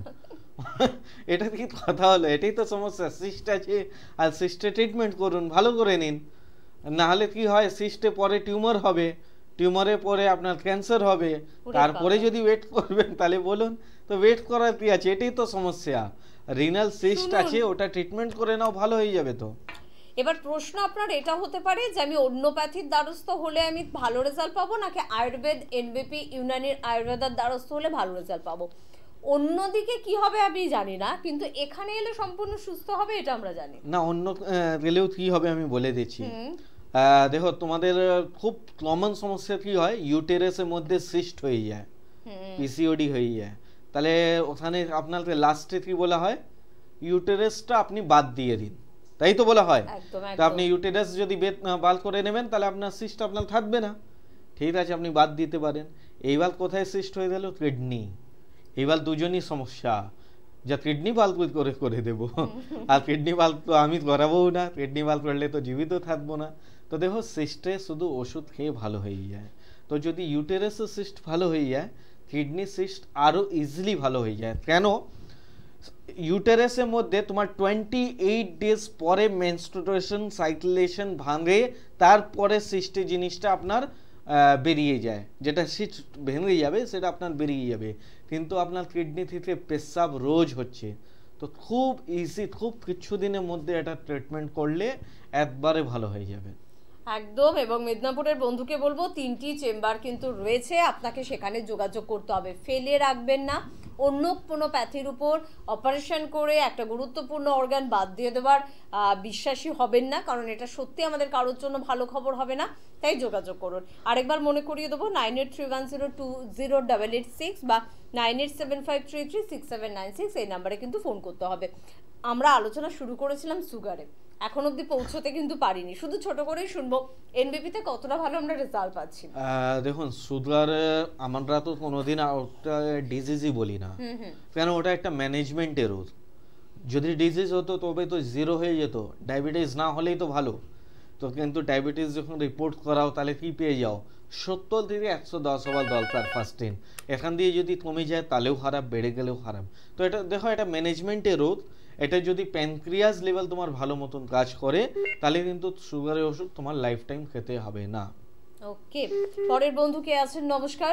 এটা কি কথা হলো? এটাই তো সমস্যা, সিস্ট আছে, আর সিস্টে ট্রিটমেন্ট করুন, ভালো করে নিন। না হলে কি হয়, সিস্টে পরে টিউমার হবে, টিউমারের পরে আপনার ক্যান্সার হবে, তারপরে যদি ওয়েট করবেন তাহলে বলুন। তো ওয়েট করার কি আছে? এটাই তো সমস্যা, রিনাল সিস্ট আছে, ওটা ট্রিটমেন্ট করে নাও, ভালো হয়ে যাবে। তো এবার প্রশ্ন আপনার এটা হতে পারে যে আমি হোমিওপ্যাথির দ্বারস্থ হলে আমি ভালো রেজাল্ট পাবো, নাকি আয়ুর্বেদ, এনবিপি, ইউনানির আয়ুর্বেদার দ্বারস্থ হলে ভালো রেজাল্ট পাবো। অন্যদিকে কি হবে আমি জানি না, কিন্তু এখানে এলে সম্পূর্ণ সুস্থ হবে এটা আমরা জানি না। অন্য গেলেও কি হবে আমি বলে দিচ্ছি। দেখো, তোমাদের খুব কমন সমস্যা কি হয়, ইউটেরাসের মধ্যে সিস্ট হয়ে যায়, পিসিওডি হয়ে যায়। তাহলে ওখানে আপনাকে লাস্টে কি বলা হয়, ইউটেরাসটা আপনি বাদ দিয়ে দিন, তাই তো বলা হয়। তো আপনি ইউটেরাস যদি বাদ করে নেবেন, তাহলে আপনার সিস্ট আপনার থাকবে না। ঠিক আছে, আপনি বাদ দিতে পারেন। এইবার কোথায় সিস্ট হয়ে গেল? কিডনি। এইবার দুজনই সমস্যা, যা কিডনি বাল করে করে দেব, আর কিডনি বাল তো আমি করাবো না, কিডনি বাল করলে তো জীবিত থাকবো না। তো দেখো, সিস্টে শুধু ওষুধ খেয়ে ভালো হয়ে যায়। তো যদি ইউটেরাসের সিস্ট ভালো হয়ে যায়, কিডনি সিস্ট আরো ইজিলি ভালো হয়ে যায়। কেন? ইউটেরাসের মধ্যে তোমার টোয়েন্টি এইট ডেজ পরে মেনস্ট্রুয়েশন সাইক্লেশন ভাঙে, তারপরে সিস্টে জিনিসটা আপনার বেরিয়ে যায়। যেটা সিস্ট ভেঙে যাবে সেটা আপনার বেরিয়ে যাবে, কিন্তু আপনার কিডনি থেকে পেশাব রোজ হচ্ছে। তো খুব ইজি, খুব কিছু দিনের মধ্যে এটা ট্রিটমেন্ট করলে একবারে ভালো হয়ে যাবে একদম। এবং মেদিনীপুরের বন্ধুকে বলবো, তিনটি চেম্বার কিন্তু রয়েছে, আপনাকে সেখানে যোগাযোগ করতে হবে, ফেলে রাখবেন না। অন্য কোনো প্যাথির উপর অপারেশন করে একটা গুরুত্বপূর্ণ অর্গান বাদ দিয়ে দেওয়ার বিশ্বাসী হবেন না, কারণ এটা সত্যি আমাদের কারোর জন্য ভালো খবর হবে না। তাই যোগাযোগ করুন। আরেকবার মনে করিয়ে দেবো, nine eight three one zero two zero double eight six বা nine eight seven five three three six seven nine six, এই নাম্বারে কিন্তু ফোন করতে হবে। আমরা আলোচনা শুরু করেছিলাম সুগারে, এখন অবধি পৌঁছতে কিন্তু পারিনি, শুধু ছোট করেই শুনবো এনবিপিতে কতটা ভালো আমরা রেজাল্ট পাচ্ছি। দেখুন, সুগার আমরা তো কোনোদিন ওটা ডিজিজই বলি না, কেন ওটা একটা ম্যানেজমেন্টের রোগ। যদি ডিজিজ হতো তবে তো জিরো হয়ে যেত, ডায়াবেটিস না হলেই তো ভালো। তো কিন্তু ডায়াবেটিস যখন রিপোর্ট করাও, তাহলে কি পেয়ে যাও, সত্তর থেকে একশো দশ হওয়ার দরকার ফার্স্টিন। এখান দিয়ে যদি কমে যায় তাহলেও খারাপ, বেড়ে গেলেও খারাপ। তো এটা দেখো, এটা ম্যানেজমেন্টের রোগ। এটা যদি প্যানক্রিয়াস লেভেল তোমার ভালো মতন কাজ করে, তাহলে কিন্তু সুগারের ওষুধ তোমার লাইফ টাইম খেতে হবে না। ওকে, পরের বন্ধু কে আছেন? নমস্কার।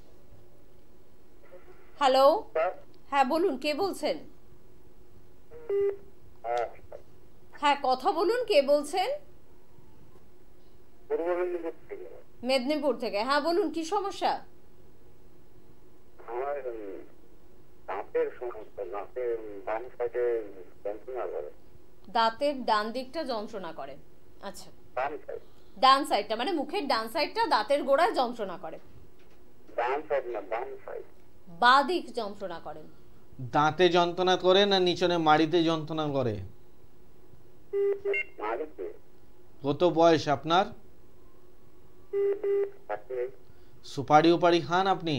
হ্যালো, হ্যাঁ বলুন, কে বলছেন? হ্যাঁ কথা বলুন, কে বলছেন? মেদিনীপুর থেকে। হ্যাঁ বলুন, কি সমস্যা? দাঁতের ডান দিকটা যন্ত্রণা করে। আচ্ছা, ডান সাইডটা মানে মুখের ডান সাইডটা দাঁতের গোড়ায় যন্ত্রণা করে, বাঁ দিক যন্ত্রণা করেন। দাঁতে যন্ত্রণা করে না নিচনে মাড়িতে যন্ত্রণা করে? কত বয়স আপনার? সুপারি উপারি খান আপনি?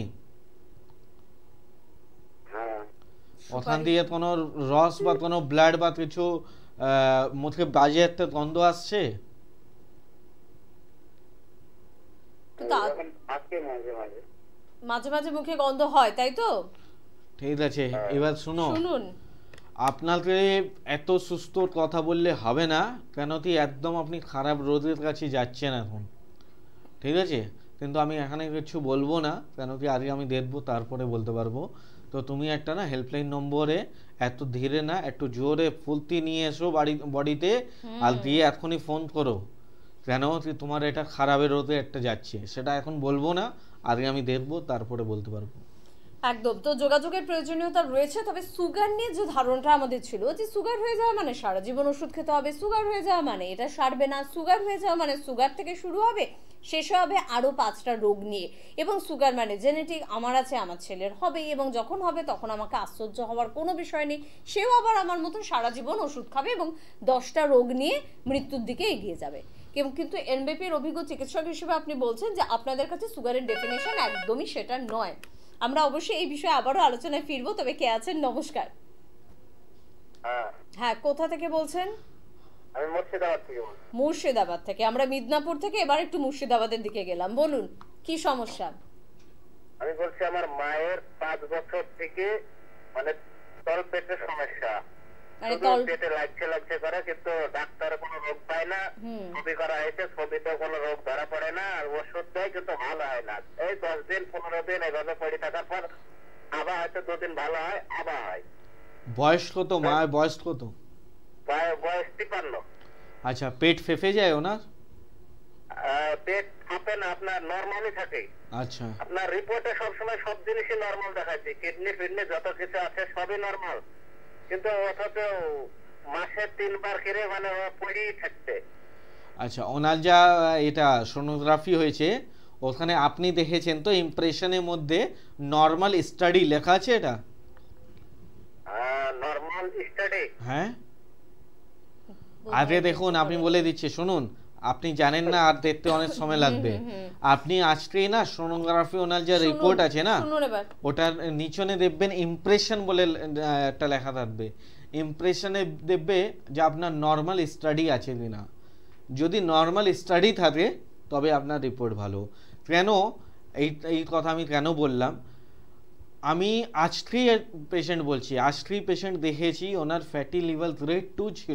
ওখান দিয়ে কোনো রস বা কোনো ব্লাড বা কিছু আহ, মুখে বাজে একটা গন্ধ আসছে? তো তা- এখন আজকে মাঝে মাঝে মাঝে মাঝে মুখে গন্ধ হয়, তাই তো? ঠিক আছে, এবার শুনো, শুনুন, আপনাকে এত সুস্থ কথা বললে হবে না, কেন কি একদম আপনি খারাপ রোদের কাছে যাচ্ছেন এখন, ঠিক আছে? কিন্তু আমি এখানে কিছু বলবো না, কেন কি আগে আমি দেখবো তারপরে বলতে পারবো। তো তুমি একটা না হেল্পলাইন নম্বরে এত ধীরে না, একটু জোরে ফুলতি নিয়ে এসো বাড়ি বডিতে, আর দিয়ে এখনই ফোন করো, কেন কি তোমার এটা খারাপের রোদে একটা যাচ্ছে, সেটা এখন বলবো না, আগে আমি দেখবো তারপরে বলতে পারবো। একদম। তো যোগাযোগের প্রয়োজনীয়তা রয়েছে, তবে সুগার নিয়ে যে ধারণাটা আমাদের ছিল যে সুগার হয়ে যাওয়া মানে সারা জীবন ওষুধ খেতে হবে, সুগার হয়ে যাওয়া মানে এটা সারবে না, সুগার হয়ে যাওয়া মানে সুগার থেকে শুরু হবে, শেষ হবে আরও পাঁচটা রোগ নিয়ে, এবং সুগার মানে জেনেটিক, আমার আছে, আমার ছেলের হবে, এবং যখন হবে তখন আমাকে আশ্চর্য হওয়ার কোনো বিষয় নেই, সেও আবার আমার মতন সারা জীবন ওষুধ খাবে এবং দশটা রোগ নিয়ে মৃত্যুর দিকে এগিয়ে যাবে। কিন্তু এনবিপির অভিজ্ঞ চিকিৎসক হিসেবে আপনি বলছেন যে আপনাদের কাছে সুগারের ডেফিনেশন একদমই সেটা নয়। আমরা অবশ্যই এই বিষয়ে আবারও আলোচনায় ফিরবো। তবে কে আছেন? নমস্কার। হ্যাঁ, হ্যাঁ, কোথা থেকে বলছেন? আমি মুর্শিদাবাদ থেকে বলছি। মুর্শিদাবাদ থেকে। আমরা মিদনাপুর থেকে এবার একটু মুর্শিদাবাদের দিকে গেলাম। বলুন কি সমস্যা? আমি বলছি আমার মায়ের পাঁচ বছর থেকে মানে তল পেটের সমস্যা, মানে শুধু তল পেটে লাগছে লাগছে করে, কিন্তু ডাক্তার কোনো রোগ পায় না। হুম। ছবি করা হয়েছে, ছবিতে কোনো রোগ ধরা পড়ে না, আর ওষুধ দেয় কিন্তু ভালো হয় না। এই দশ দিন পনেরো দিন এইভাবে পড়ে থাকার পর আবার হয়তো দুদিন ভালো হয়, আবার হয়। বয়স কত মায়ের, বয়স কত? বয়- বয়স তিপ্পান্ন। আচ্ছা, পেট ফেঁপে যায় ওনার? আহ, পেট ফাঁপে না, আপনার নর্মালি থাকে। আচ্ছা, আপনার রিপোর্টে সবসময় সব জিনিসই নর্মাল দেখাচ্ছে, কিডনি ফিডনি যত কিছু আছে সবই নর্মাল, কিন্তু অথচ মাসে তিনবার করে মানে ও পড়েই থাকতে। আচ্ছা, ওনার যা এটা সোনোগ্রাফি হয়েছে ওখানে আপনি দেখেছেন তো ইমপ্রেশনের মধ্যে নর্মাল স্টাডি লেখা আছে এটা? Normal study. হ্যাঁ, আগে দেখুন, আপনি বলে দিচ্ছি শুনুন, আপনি জানেন না আর দেখতে অনেক সময় লাগবে। আপনি আজকেই না সোনোগ্রাফি ওনার যে রিপোর্ট আছে না, শুনুন এবার। ওটার নিচনে দেখবেন ইমপ্রেশন বলে আহ, একটা লেখা থাকবে। ইমপ্রেশনে দেখবে যে আপনার নর্মাল স্টাডি আছে কিনা। যদি নর্মাল স্টাডি থাকে তবে আপনার রিপোর্ট ভালো। কেন এই এই কথা আমি কেন বললাম, আমি আজকেই পেশেন্ট বলছি, আজকেই পেশেন্ট দেখেছি ওনার ফ্যাটি লিভার গ্রেড টু ছিল,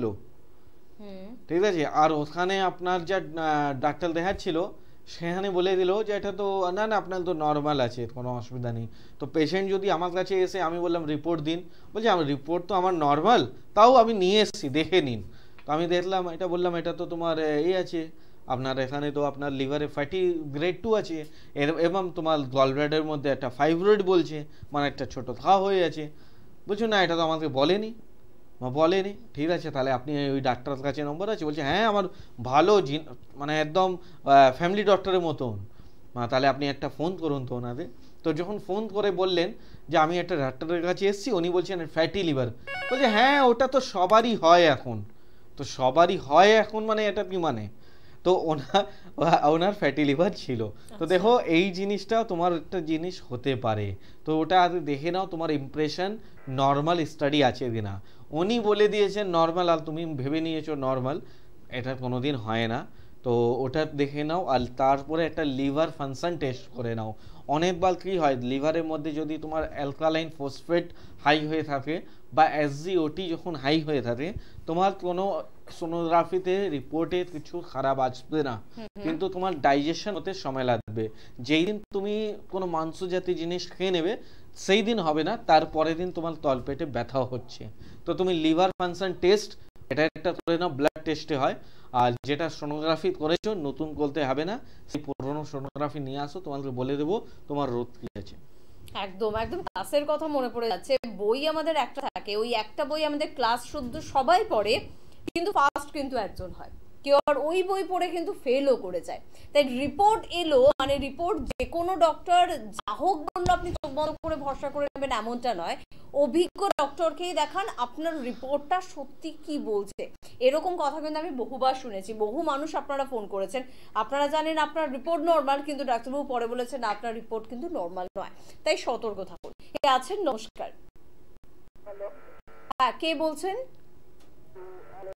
হুম। ঠিক আছে? আর ওখানে আপনার যা আহ, ডাক্তার দেখাচ্ছিল সেখানে বলে দিল যে এটা তো না না আপনার তো নর্মাল আছে, কোনো অসুবিধা নেই। তো পেশেন্ট যদি আমার কাছে এসে, আমি বললাম রিপোর্ট দিন, বলছে আমার রিপোর্ট তো আমার নর্মাল, তাও আমি নিয়ে এসেছি, দেখে নিন। তো আমি দেখলাম, এটা বললাম এটা তো তোমার এই আছে, আপনার এখানে তো আপনার লিভারে ফ্যাটি গ্রেড টু আছে, এর- এবং তোমার গলব্লাডারের মধ্যে একটা ফাইব্রয়েড বলছে, মানে একটা ছোট ঘা হয়ে আছে। বলছো না এটা তো আমাকে বলেনি। মা বলেনি, ঠিক আছে, তাহলে আপনি ওই ডাক্তারের কাছে নম্বর আছে? বলছে হ্যাঁ আমার ভালো জিন- মানে একদম ফ্যামিলি ডক্টরের মতন। মা তাহলে আপনি একটা ফোন করুন তো ওনাদের। তো যখন ফোন করে বললেন যে আমি একটা ডাক্তারের কাছে এসেছি, উনি বলছেন ফ্যাটি লিভার। বলছে হ্যাঁ ওটা তো সবারই হয় এখন। তো সবারই হয় এখন মানে এটা কি মানে? তো ওনার ওনার ফ্যাটি লিভার ছিল। তো দেখো এই জিনিসটা তোমার একটা জিনিস হতে পারে, তো ওটা আগে দেখে নাও তোমার ইমপ্রেশন নর্মাল স্টাডি আছে কিনা। উনি বলে দিয়েছেন নর্মাল আর তুমি ভেবে নিয়েছো নর্মাল, এটা কোনোদিন হয় না। তো ওটা দেখে নাও, আর তারপরে একটা লিভার ফাংশন টেস্ট করে নাও। অনেকবার কী হয়, লিভারের মধ্যে যদি তোমার অ্যালকালাইন ফসফেট হাই হয়ে থাকে বা এসজিওটি যখন হাই হয়ে থাকে, তোমার কোনো সোনোগ্রাফিতে রিপোর্টে কিছু খারাপ আসবে না, কিন্তু তোমার ডাইজেশন হতে সময় লাগবে। যেই দিন তুমি কোনো মাংস জাতীয় জিনিস খেয়ে নেবে সেই দিন হবে না, তারপরের দিন তোমার তলপেটে ব্যথা হচ্ছে। তো তুমি লিভার ফাংশন টেস্ট এটা একটা করে নাও, ব্লাড টেস্টে হয়। আর যেটা সোনোগ্রাফি করেছো নতুন করতে হবে না, সেই পুরোনো সোনোগ্রাফি নিয়ে আসো, তোমাকে বলে দেবো তোমার রোগ কি আছে। একদম একদম ক্লাসের কথা মনে পড়ে যাচ্ছে। বই আমাদের একটা থাকে, ওই একটা বই আমাদের ক্লাস শুদ্ধ সবাই পড়ে, কিন্তু ফার্স্ট কিন্তু একজন হয়, কেউ আর ওই বই পড়ে কিন্তু ফেলও করে যায়। তাই রিপোর্ট এলো মানে রিপোর্ট যে কোনো ডক্টর যা হোক বললো আপনি চোখ বন্ধ করে ভরসা করে নেবেন এমনটা নয়। অভিজ্ঞ ডক্টরকেই দেখান আপনার রিপোর্টটা সত্যি কি বলছে। এরকম কথা কিন্তু আমি বহুবার শুনেছি, বহু মানুষ আপনারা ফোন করেছেন, আপনারা জানেন আপনার রিপোর্ট নর্মাল, কিন্তু ডাক্তারবাবু পরে বলেছেন না আপনার রিপোর্ট কিন্তু নর্মাল নয়। তাই সতর্ক থাকুন। কে আছেন? নমস্কার। হ্যালো, হ্যাঁ, কে বলছেন? আমি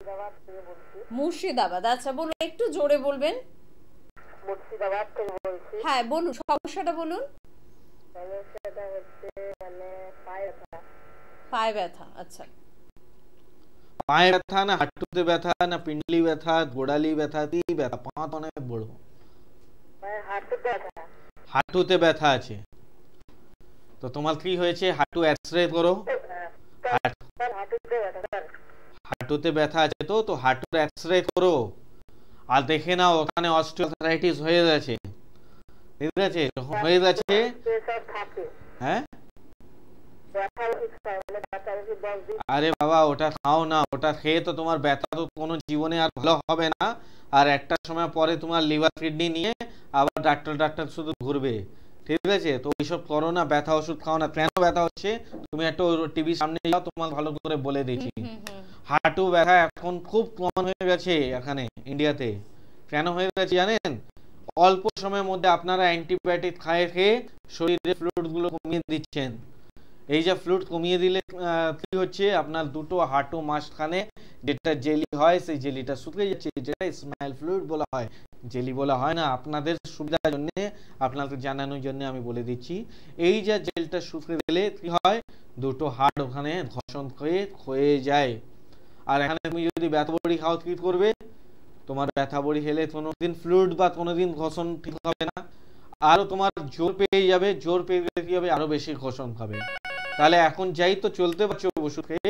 মুর্শিদাবাদ থেকে বলছি। মুর্শিদাবাদ, আচ্ছা বলুন, একটু জোরে বলবেন। মুর্শিদাবাদ থেকে বলছি। হ্যাঁ বলুন, সমস্যাটা বলুন। সমস্যাটা হচ্ছে মানে পায়ে ব্যথা। পায়ে ব্যথা, আচ্ছা। পায়ে ব্যথা না হাঁটুতে ব্যথা না পিন্ডলি ব্যথা গোড়ালি ব্যথা কি ব্যথা? পা তো অনেক বড়। মানে হাঁটুতে ব্যথা। হাঁটুতে ব্যথা আছে, তো তোমার কি হয়েছে? হাঁটু এক্সরে করো। স্যার হাঁটুতে ব্যথা স্যার। হাঁটুতে ব্যথা আছে তো তো হাঁটুর এক্সরে করো আর দেখে নাও ওখানে অস্টিওআর্থ্রাইটিস হয়ে গেছে। ঠিক আছে, যখন হয়ে গেছে স্যার থাকে। হ্যাঁ ব্যথা স্যার মানে ব্যথা কি দশ দিন। আরে বাবা ওটা খাও না, ওটা খেয়ে তো তোমার ব্যথা তো কোনো জীবনে আর ভালো হবে না, আর একটা সময় পরে তোমার লিভার কিডনি নিয়ে আবার ডাক্তার ডাক্তার শুধু ঘুরবে। ঠিক আছে, তো ওইসব করো না, ব্যথা ওষুধ খাও না। কেন ব্যথা হচ্ছে তুমি একটু টিভি সামনে যাও, তোমার ভালো করে বলে দিচ্ছি। হাঁটু ব্যথা এখন খুব কমন হয়ে গেছে এখানে ইন্ডিয়াতে। কেন হয়ে গেছে জানেন? অল্প সময়ের মধ্যে আপনারা অ্যান্টিবায়োটিক খায় খেয়ে শরীরে ফ্লুইড গুলো কমিয়ে দিচ্ছেন। এই যে ফ্লুইড কমিয়ে দিলে কি হচ্ছে, আপনার দুটো হাঁটু মাঝখানে যেটা জেলি হয় সেই জেলিটা শুকিয়ে যাচ্ছে, যেটা স্মাইল ফ্লুইড বলা হয়, জেলি বলা হয় না। আপনাদের সুবিধার জন্য আপনাদের জানানোর জন্য আমি বলে দিচ্ছি, এই যে জেলটা শুকিয়ে গেলে কি হয়, দুটো হাড় ওখানে ঘর্ষণ হয়ে ক্ষয়ে যায়। আর এখানে তুমি যদি ব্যথা বড়ি খাও কি করবে? তোমার ব্যথা বড়ি খেলে কোনোদিন ফ্লুইড বা কোনোদিন ঘর্ষণ ঠিক হবে না, আরো তোমার জোর পেয়ে যাবে, জোর পেয়ে গেলে কি হবে, আরো বেশি ঘর্ষণ খাবে। তাহলে এখন যাই তো চলতে পারছো ওষুধ খেয়ে,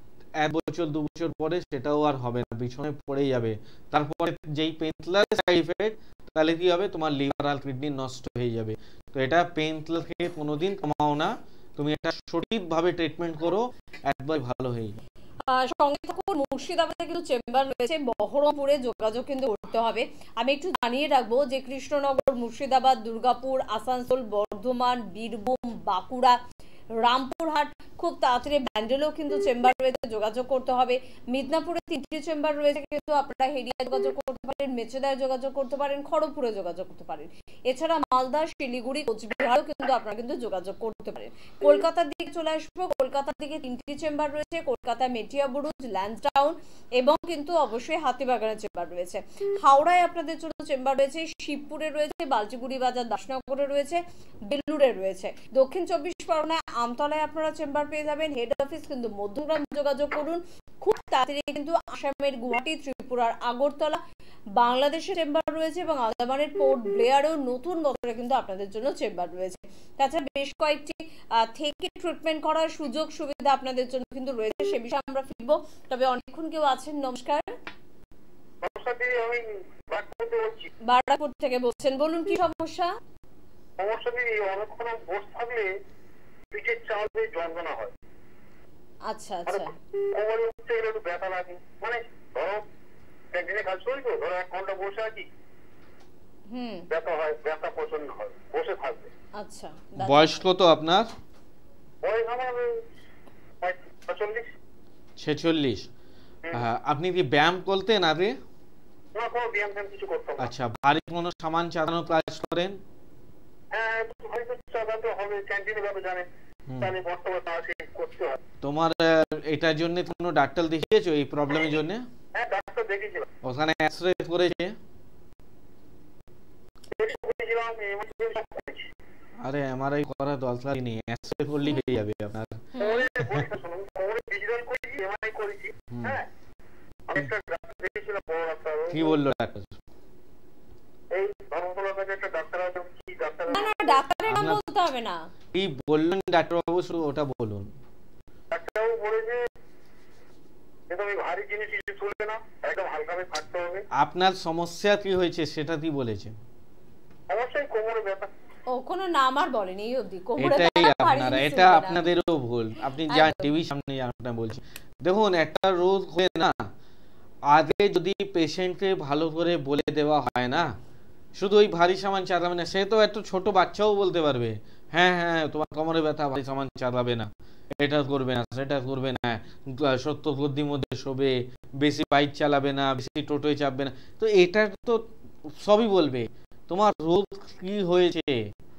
এক বছর দু বছর পরে সেটাও আর হবে না, পিছনে পড়ে যাবে। তারপরে যেই পেইনকিলার সাইড ইফেক্ট, তাহলে কি হবে, তোমার লিভার আর কিডনি নষ্ট হয়ে যাবে। তো এটা পেইনকিলার খেয়ে কোনোদিন কমাও না, তুমি এটা সঠিকভাবে ট্রিটমেন্ট করো, একবার ভালো হয়ে যাবে। সঙ্গে থাকুন, মুর্শিদাবাদে কিন্তু চেম্বার রয়েছে, বহরমপুরে যোগাযোগ কিন্তু করতে হবে। আমি একটু জানিয়ে রাখবো যে কৃষ্ণনগর, মুর্শিদাবাদ, দুর্গাপুর, আসানসোল, বর্ধমান, বীরভূম, বাঁকুড়া, রামপুরহাট, খুব তাড়াতাড়ি ব্যান্ডেলেও কিন্তু চেম্বার রয়েছে, যোগাযোগ করতে হবে। মিদনাপুরে তিনটি চেম্বার রয়েছে, কিন্তু আপনারা হেরিয়ায় যোগাযোগ করতে পারেন, মেচেদায় যোগাযোগ করতে পারেন, খড়গপুরে যোগাযোগ করতে পারেন। এছাড়া মালদা, শিলিগুড়ি, কোচবিহারও কিন্তু আপনারা কিন্তু যোগাযোগ করতে পারেন। কলকাতার দিকে চলে আসবো, কলকাতার দিকে তিনটি চেম্বার রয়েছে, কলকাতা মেটিয়াবুরুজ, ল্যান্সডাউন এবং কিন্তু অবশ্যই হাতিবাগানের চেম্বার রয়েছে। হাওড়ায় আপনাদের জন্য চেম্বার রয়েছে, শিবপুরে রয়েছে, বালচিগুড়ি বাজার, দাসনগরে রয়েছে, বেলুড়ে রয়েছে। দক্ষিণ চব্বিশ পরগনায় আমতলায় আপনারা চেম্বার পেয়ে যাবেন। হেড অফিস কিন্তু মধ্যমগ্রাম, যোগাযোগ করুন। খুব তাড়াতাড়ি কিন্তু আসামের গুয়াহাটি, ত্রিপুরার আগরতলা, বাংলাদেশের চেম্বার রয়েছে এবং আন্দামানের পোর্ট ব্লেয়ারেও নতুন বছরে কিন্তু আপনাদের জন্য চেম্বার রয়েছে। তাছাড়া বেশ কয়েকটি থেকে ট্রিটমেন্ট করার সুযোগ সুবিধা আপনাদের জন্য কিন্তু রয়েছে, সে বিষয়ে আমরা ফিরবো। তবে অনেকক্ষণ কেউ আছেন, নমস্কার। বারাকপুর থেকে বলছেন, বলুন কি সমস্যা? সমস্যা দিদি, অনেকক্ষণ বসে থাকলে পিঠের চাল দিয়ে যন্ত্রণা হয়। আচ্ছা আচ্ছা, কোমরে উঠতে গেলে একটু ব্যথা লাগে, মানে ধরো ক্যান্টিনে কাজ করি তো, ধরো এক ঘন্টা বসে আছি, হুম ব্যথা হয়, ব্যথা প্রচন্ড হয় বসে থাকবে। আচ্ছা, বয়স কত আপনার? বয়স আমার ছেচল্লিশ। ছেচল্লিশ। আপনি কি ব্যায়াম করতেন আগে? না, কোনো ব্যায়াম ট্যায়াম কিছু করতাম না। আচ্ছা, ভারী কোনো সামান চালানোর কাজ করেন? হ্যাঁ, ভারী তো চালাতে হবে, ক্যান্টিনে যাবে জানেন, তাহলে বর্তমানে তাকে করতে হয়। তোমার এটার জন্য কোনো ডাক্তার দেখিয়েছো এই প্রবলেমের জন্য? হ্যাঁ, ডাক্তার দেখিয়েছিলাম। ওখানে এক্সরে করেছে? আরে এমআরআই করার দরকার নেই, এক্সরে করলেই হয়ে যাবে আপনার। কি বললো ডাক্তার? এই ধর্মতলার কাছে একটা ডাক্তার আছে, কি ডাক্তার? না না, ডাক্তারের নাম বলতে হবে না। কি বললেন ডাক্তার বাবু, শুধু ওটা বলুন। ডাক্তারবাবু বলেছে একদম ভারী জিনিস কিছু চলবে না, একদম হালকাভাবে থাকতে হবে। আপনার সমস্যা কি হয়েছে সেটা কি বলেছেন? অবশ্যই কোমরে ব্যথা। ও, কোনো নাম আর বলেনি এই অবধি। কোমরে এটাই ব্যথা, ভারী আপনারা, জিনিস এটা চলবে না। আপনাদেরও ভুল। আপনি যা টিভি সামনে আপনারা বলছি, দেখুন একটা রোগ হয়ে না, আগে যদি পেশেন্টকে ভালো করে বলে দেওয়া হয় না, শুধু ওই ভারী সামান চালাবে না, সে তো একটা ছোট বাচ্চাও বলতে পারবে, হ্যাঁ হ্যাঁ তোমার কোমরে ব্যথা, ভারী সামান চালাবে না, এটা করবে না, সেটা করবে না, সত্তর গতির মধ্যে শোবে, বেশি বাইক চালাবে না, বেশি টোটোয় চাপবে না, তো এটা তো সবই বলবে। তোমার রোগ কি হয়েছে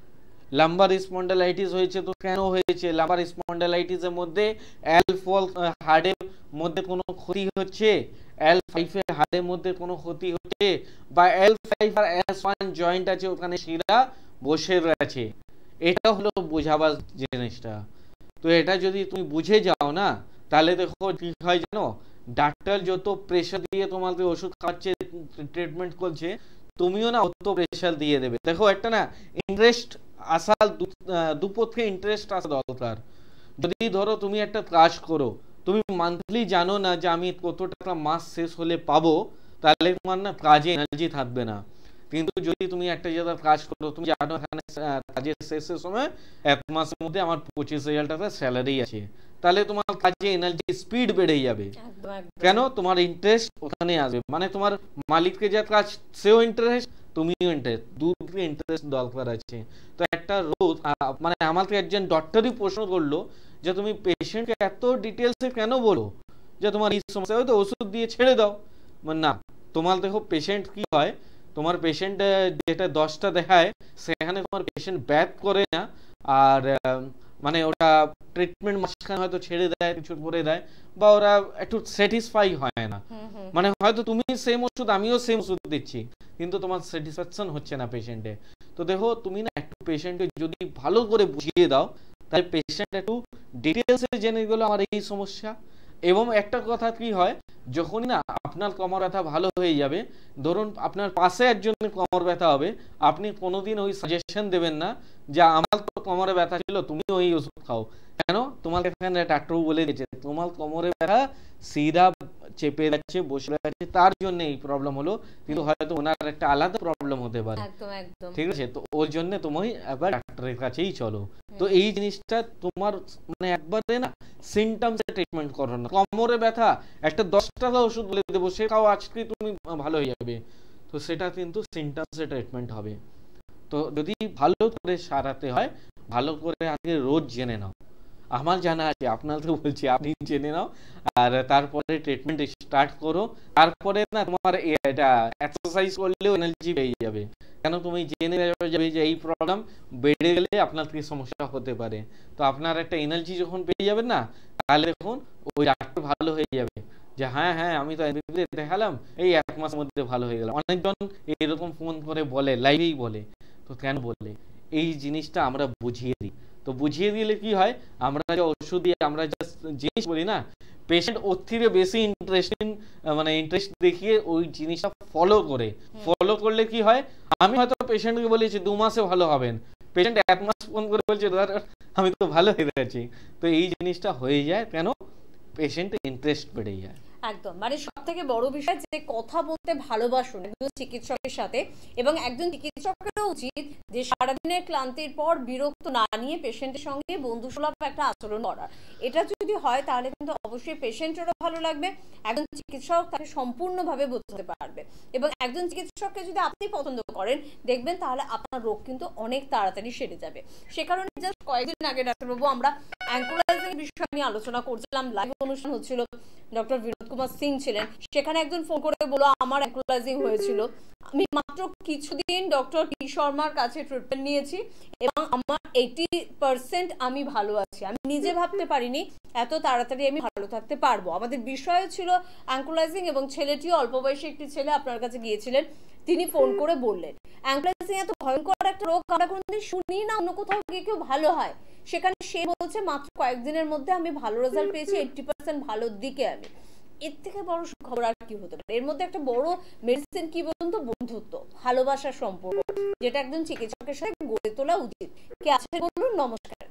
লাম্বার স্পন্ডালাইটিস হয়েছে তো কেন হয়েছে, লাম্বার স্পন্ডালাইটিসের মধ্যে এল ফোর হাড়ের মধ্যে কোনো ক্ষতি হচ্ছে, এল ফাইভ এর হাড়ের মধ্যে কোনো ক্ষতি হচ্ছে, বা এল ফাইভ আর এস ওয়ান জয়েন্ট আছে ওখানে শিরা বসে আছে, এটা হলো বোঝাবার জিনিসটা। তো এটা যদি তুমি বুঝে যাও না, তাহলে দেখো কি হয় জানো, ডাক্তার যত প্রেশার দিয়ে তোমাকে ওষুধ খাওয়াচ্ছে, ট্রিটমেন্ট করছে, তুমিও না অত প্রেশার দিয়ে দেবে। দেখো একটা না ইন্টারেস্ট আসা, দুপক্ষে ইন্টারেস্ট আসা দরকার। যদি ধরো তুমি একটা কাজ করো, তুমি মান্থলি জানো না যে আমি কত টাকা মাস শেষ হলে পাবো, তাহলে তোমার না কাজে এনার্জি থাকবে না। কিন্তু যদি তুমি একটা জায়গায় কাজ করো, তুমি জানো এখানে কাজের শেষের সময় এক মাসের মধ্যে আমার পঁচিশ হাজার টাকা স্যালারি আছে, তাহলে তোমার কাজে এনার্জি স্পিড বেড়ে যাবে। কেন? তোমার ইন্টারেস্ট ওখানে আসবে, মানে তোমার মালিককে যা কাজ সেও ইন্টারেস্ট, তুমিও ইন্টারেস্ট, দুটোকে ইন্টারেস্ট দরকার আছে। তো একটা রোজ মানে আমাকে একজন ডক্টরই প্রশ্ন করলো যে তুমি পেশেন্টকে এত ডিটেলসে কেন বলো যে তোমার এই সমস্যা, হয়তো ওষুধ দিয়ে ছেড়ে দাও। মানে না, তোমার দেখো পেশেন্ট কি হয়, তোমার পেশেন্ট যেটা দশটা দেখায় সেখানে তোমার পেশেন্ট ব্যাক করে না, আর মানে ওরা ট্রিটমেন্ট মাঝখানে হয়তো ছেড়ে দেয়, কিছু করে দেয়, বা ওরা একটু স্যাটিসফাই হয় না। মানে হয়তো তুমি সেম ওষুধ, আমিও সেম ওষুধ দিচ্ছি, কিন্তু তোমার স্যাটিসফ্যাকশন হচ্ছে না পেশেন্টে। তো দেখো তুমি না একটু পেশেন্টকে যদি ভালো করে বুঝিয়ে দাও, তাহলে পেশেন্ট একটু ডিটেলসে জেনে গেল আমার এই সমস্যা। এবং একটা কথা কি হয়, যখনই না আপনার কোমর ব্যথা ভালো হয়ে যাবে, ধরুন আপনার পাশে একজনের কোমর ব্যথা হবে, আপনি কোনোদিন ওই সাজেশন দেবেন না যে আমার তো কোমরে ব্যথা ছিল তুমি ওই ওষুধ খাও। কেন? তোমার এখানে ডাক্তার বলে দিয়েছে তোমার কোমরে ব্যথা সিধা চেপে যাচ্ছে, বসে যাচ্ছে, তার জন্য এই প্রবলেম হলো, কিন্তু হয়তো ওনার একটা আলাদা প্রবলেম হতে পারে। ঠিক আছে, তো ওর জন্য তুমি একবার ডাক্তারের কাছেই চলো। তো এই জিনিসটা তোমার মানে একবারে না সিমটমসে ট্রিটমেন্ট করো না। কোমরে ব্যথা একটা দশ টাকা ওষুধ বলে দেবো, সে খাও আজকে তুমি ভালো হয়ে যাবে, তো সেটা কিন্তু সিমটমসে ট্রিটমেন্ট হবে। তো যদি ভালো করে সারাতে হয়, ভালো করে আগে রোজ জেনে নাও। আমার জানা আছে, আপনাকে বলছি আপনি জেনে নাও, আর তারপরে ট্রিটমেন্ট স্টার্ট করো। তারপরে না তোমার এটা এক্সারসাইজ করলেও এনার্জি পেয়ে যাবে। কেন? তুমি জেনে যাবে যে এই প্রবলেম বেড়ে গেলে আপনার কি সমস্যা হতে পারে। তো আপনার একটা এনার্জি যখন পেয়ে যাবেন না, তাহলে দেখুন ওই ডাক্তার ভালো হয়ে যাবে যে হ্যাঁ হ্যাঁ আমি তো দেখালাম এই এক মাসের মধ্যে ভালো হয়ে গেল। অনেকজন এরকম ফোন করে বলে, লাইভেই বলে। তো কেন বলে? এই জিনিসটা আমরা বুঝিয়ে দিই। তো বুঝিয়ে দিলে কি হয়, আমরা যে ওষুধ দিয়ে আমরা জাস্ট জিনিস বলি না, পেশেন্ট ওর থেকে বেশি ইন্টারেস্টিং মানে ইন্টারেস্ট দেখিয়ে ওই জিনিসটা ফলো করে। ফলো করলে কি হয়, আমি হয়তো পেশেন্টকে বলেছি দু মাসে ভালো হবেন, পেশেন্ট এক মাস ফোন করে বলছে আমি তো ভালো হয়ে গেছি। তো এই জিনিসটা হয়ে যায় কেন? পেশেন্ট ইন্টারেস্ট বেড়ে যায়। একদম, মানে সব থেকে বড় বিষয় যে কথা বলতে ভালোবাসুন একজন চিকিৎসকের সাথে, এবং একজন চিকিৎসকেরও উচিত যে সারাদিনের ক্লান্তির পর বিরক্ত না নিয়ে পেশেন্টের সঙ্গে বন্ধুসুলভ একটা আচরণ করা। এটা যদি হয় তাহলে কিন্তু অবশ্যই পেশেন্টেরও ভালো লাগবে, একজন চিকিৎসক তাকে সম্পূর্ণভাবে বোঝাতে পারবে, এবং একজন চিকিৎসককে যদি আপনি পছন্দ করেন দেখবেন তাহলে আপনার রোগ কিন্তু অনেক তাড়াতাড়ি সেরে যাবে। সে কারণে জাস্ট কয়েকদিন আগে ডাক্তারবাবু আমরা অ্যাঙ্কোলাইজিং বিষয় নিয়ে আলোচনা করছিলাম, লাইভ অনুষ্ঠান হচ্ছিল, ডক্টর বিনোদ কুমার সিং ছিলেন, সেখানে একজন ফোন করে বলল আমার অ্যাঙ্কোলাইজিং হয়েছিল, আমি মাত্র কিছুদিন ডক্টর টি শর্মার কাছে ট্রিটমেন্ট নিয়েছি এবং আমার এইটি পার্সেন্ট আমি ভালো আছি। আমি নিজে ভাবতে পারিনি এত তাড়াতাড়ি আমি ভালো থাকতে পারবো। আমাদের বিষয় ছিল অ্যাঙ্কোলাইজিং, এবং ছেলেটিও অল্প বয়সী একটি ছেলে আপনার কাছে গিয়েছিলেন, তিনি ফোন করে বললেন অ্যাঙ্কোলাইজিং এত ভয়ঙ্কর একটা রোগ আমরা কোনোদিন শুনি না, অন্য কোথাও গিয়ে কেউ ভালো হয়, সেখানে সে বলছে মাত্র কয়েকদিনের মধ্যে আমি ভালো রেজাল্ট পেয়েছি, এইটটি পার্সেন্ট ভালোর দিকে আমি। এর থেকে বড় খবর আর কি হতে পারে? এর মধ্যে একটা বড় মেডিসিন কি বলুন তো, বন্ধুত্ব, ভালোবাসার সম্পর্ক, যেটা একজন চিকিৎসকের সাথে গড়ে তোলা উচিত। কে আছে বলুন? নমস্কার।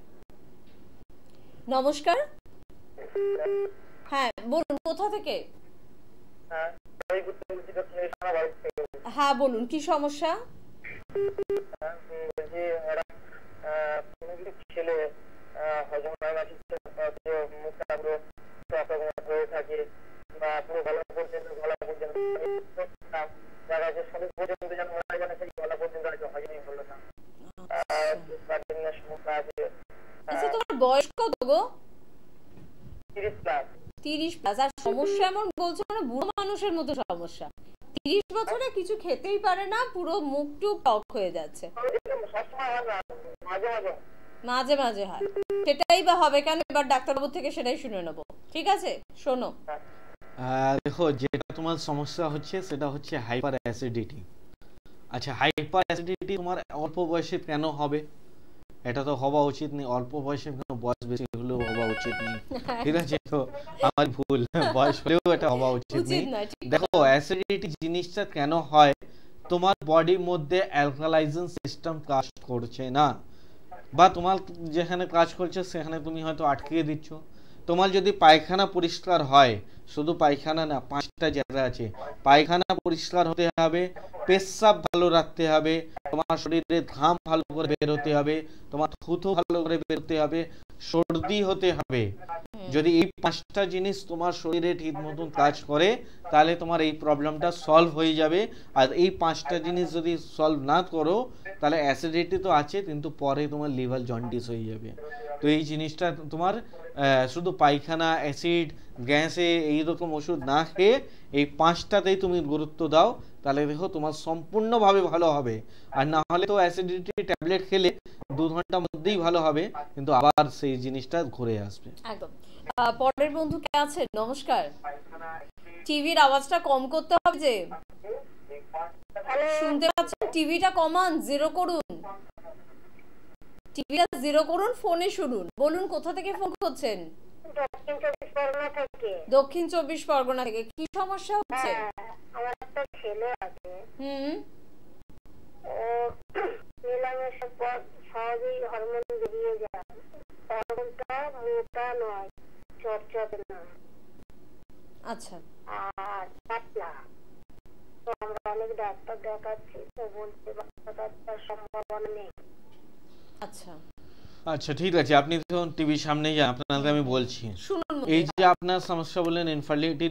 নমস্কার, হ্যাঁ বলুন, কোথা থেকে? হ্যাঁ বলুন, কি সমস্যা? ছেলে হজম হয় না, মুখটা পুরো হয়ে থাকে, বা পুরো গলা পর্যন্ত গলা পর্যন্ত যারা আছে সব পর্যন্ত যেন মনে হয় সেই গলা পর্যন্ত হজমই হলো না। আচ্ছা, তোমার বয়স কত গো? তিরিশ প্লাস। তিরিশ প্লাস, আর সমস্যা এমন বলছো মানে বুড়ো মানুষের মতো সমস্যা, তিরিশ বছরে কিছু খেতেই পারে না, পুরো মুখ টুক টক হয়ে যাচ্ছে। সবসময় হয় না, মাঝে মাঝে মাঝে মাঝে হয়, সেটাই বা হবে কেন? এবার ডাক্তারবাবু থেকে সেটাই শুনে নেবো, ঠিক আছে? শোনো, দেখো যেটা তোমার সমস্যা হচ্ছে সেটা হচ্ছে হাইপার অ্যাসিডিটি। আচ্ছা, হাইপার অ্যাসিডিটি তোমার অল্প বয়সে কেন হবে? এটা তো হওয়া উচিত নেই, অল্প বয়সে কেন, বয়স বেশি হলেও হওয়া উচিত নেই, ঠিক আছে? তো আমার ভুল, বয়স হলেও এটা হওয়া উচিত নেই। দেখো অ্যাসিডিটি জিনিসটা কেন হয়, তোমার বডির মধ্যে অ্যালকালাইজিং সিস্টেম কাজ করছে না, বা তোমার যেখানে কাজ করছে সেখানে তুমি হয়তো আটকে দিচ্ছ। তোমার যদি পায়খানা পরিষ্কার হয়, শুধু পায়খানা না, পাঁচটা জায়গা আছে, পায়খানা পরিষ্কার হতে হবে, পেশাব ভালো রাখতে হবে, তোমার শরীরে ঘাম ভালো করে বেরোতে হবে, তোমার থুথু ভালো করে বেরোতে হবে, সর্দি হতে হবে। যদি এই পাঁচটা জিনিস তোমার শরীরে ঠিক মতন কাজ করে তাহলে তোমার এই প্রবলেমটা সলভ হয়ে যাবে। আর এই পাঁচটা জিনিস যদি সলভ না করো তাহলে অ্যাসিডিটি তো আছে, কিন্তু পরে তোমার লিভার জন্ডিস হয়ে যাবে। তো এই জিনিসটা তোমার শুধু পায়খানা, অ্যাসিড, গ্যাসে এইরকম ওষুধ না খেয়ে এই পাঁচটাতেই তুমি গুরুত্ব দাও, তাহলে দেখো তোমার সম্পূর্ণভাবে ভালো হবে। আর না হলে তো অ্যাসিডিটি ট্যাবলেট খেলে দু ঘন্টার মধ্যেই ভালো হবে, কিন্তু আবার সেই জিনিসটা ঘুরে আসবে। একদম। পরের বন্ধু কে আছেন? নমস্কার। টিভির আওয়াজটা কম করতে হবে, যে শুনতে পাচ্ছেন? টিভিটা কমান, জিরো করুন, টিভিটা জিরো করুন, ফোনে শুনুন। বলুন কোথা থেকে ফোন করছেন? দক্ষিণ চব্বিশ পরগনা থেকে। দক্ষিণ চব্বিশ পরগনা থেকে। কি সমস্যা হচ্ছে? আমার একটা ছেলে আছে, হুম, ও মেলামেশার পর সহজেই হরমোন বেরিয়ে যায়। হরমোনটা মোটা নয়, চটচটে না, আচ্ছা, আর পাতলা। তো আমরা অনেক ডাক্তার দেখাচ্ছি, তো বলছে বাচ্চা কাচ্চার সম্ভাবনা নেই। আচ্ছা আচ্ছা ঠিক আছে, আপনি যখন টিভির সামনে যান আপনাকে আমি বলছি। শুনুন, এই যে আপনার সমস্যা বললেন ইনফার্টিলিটি,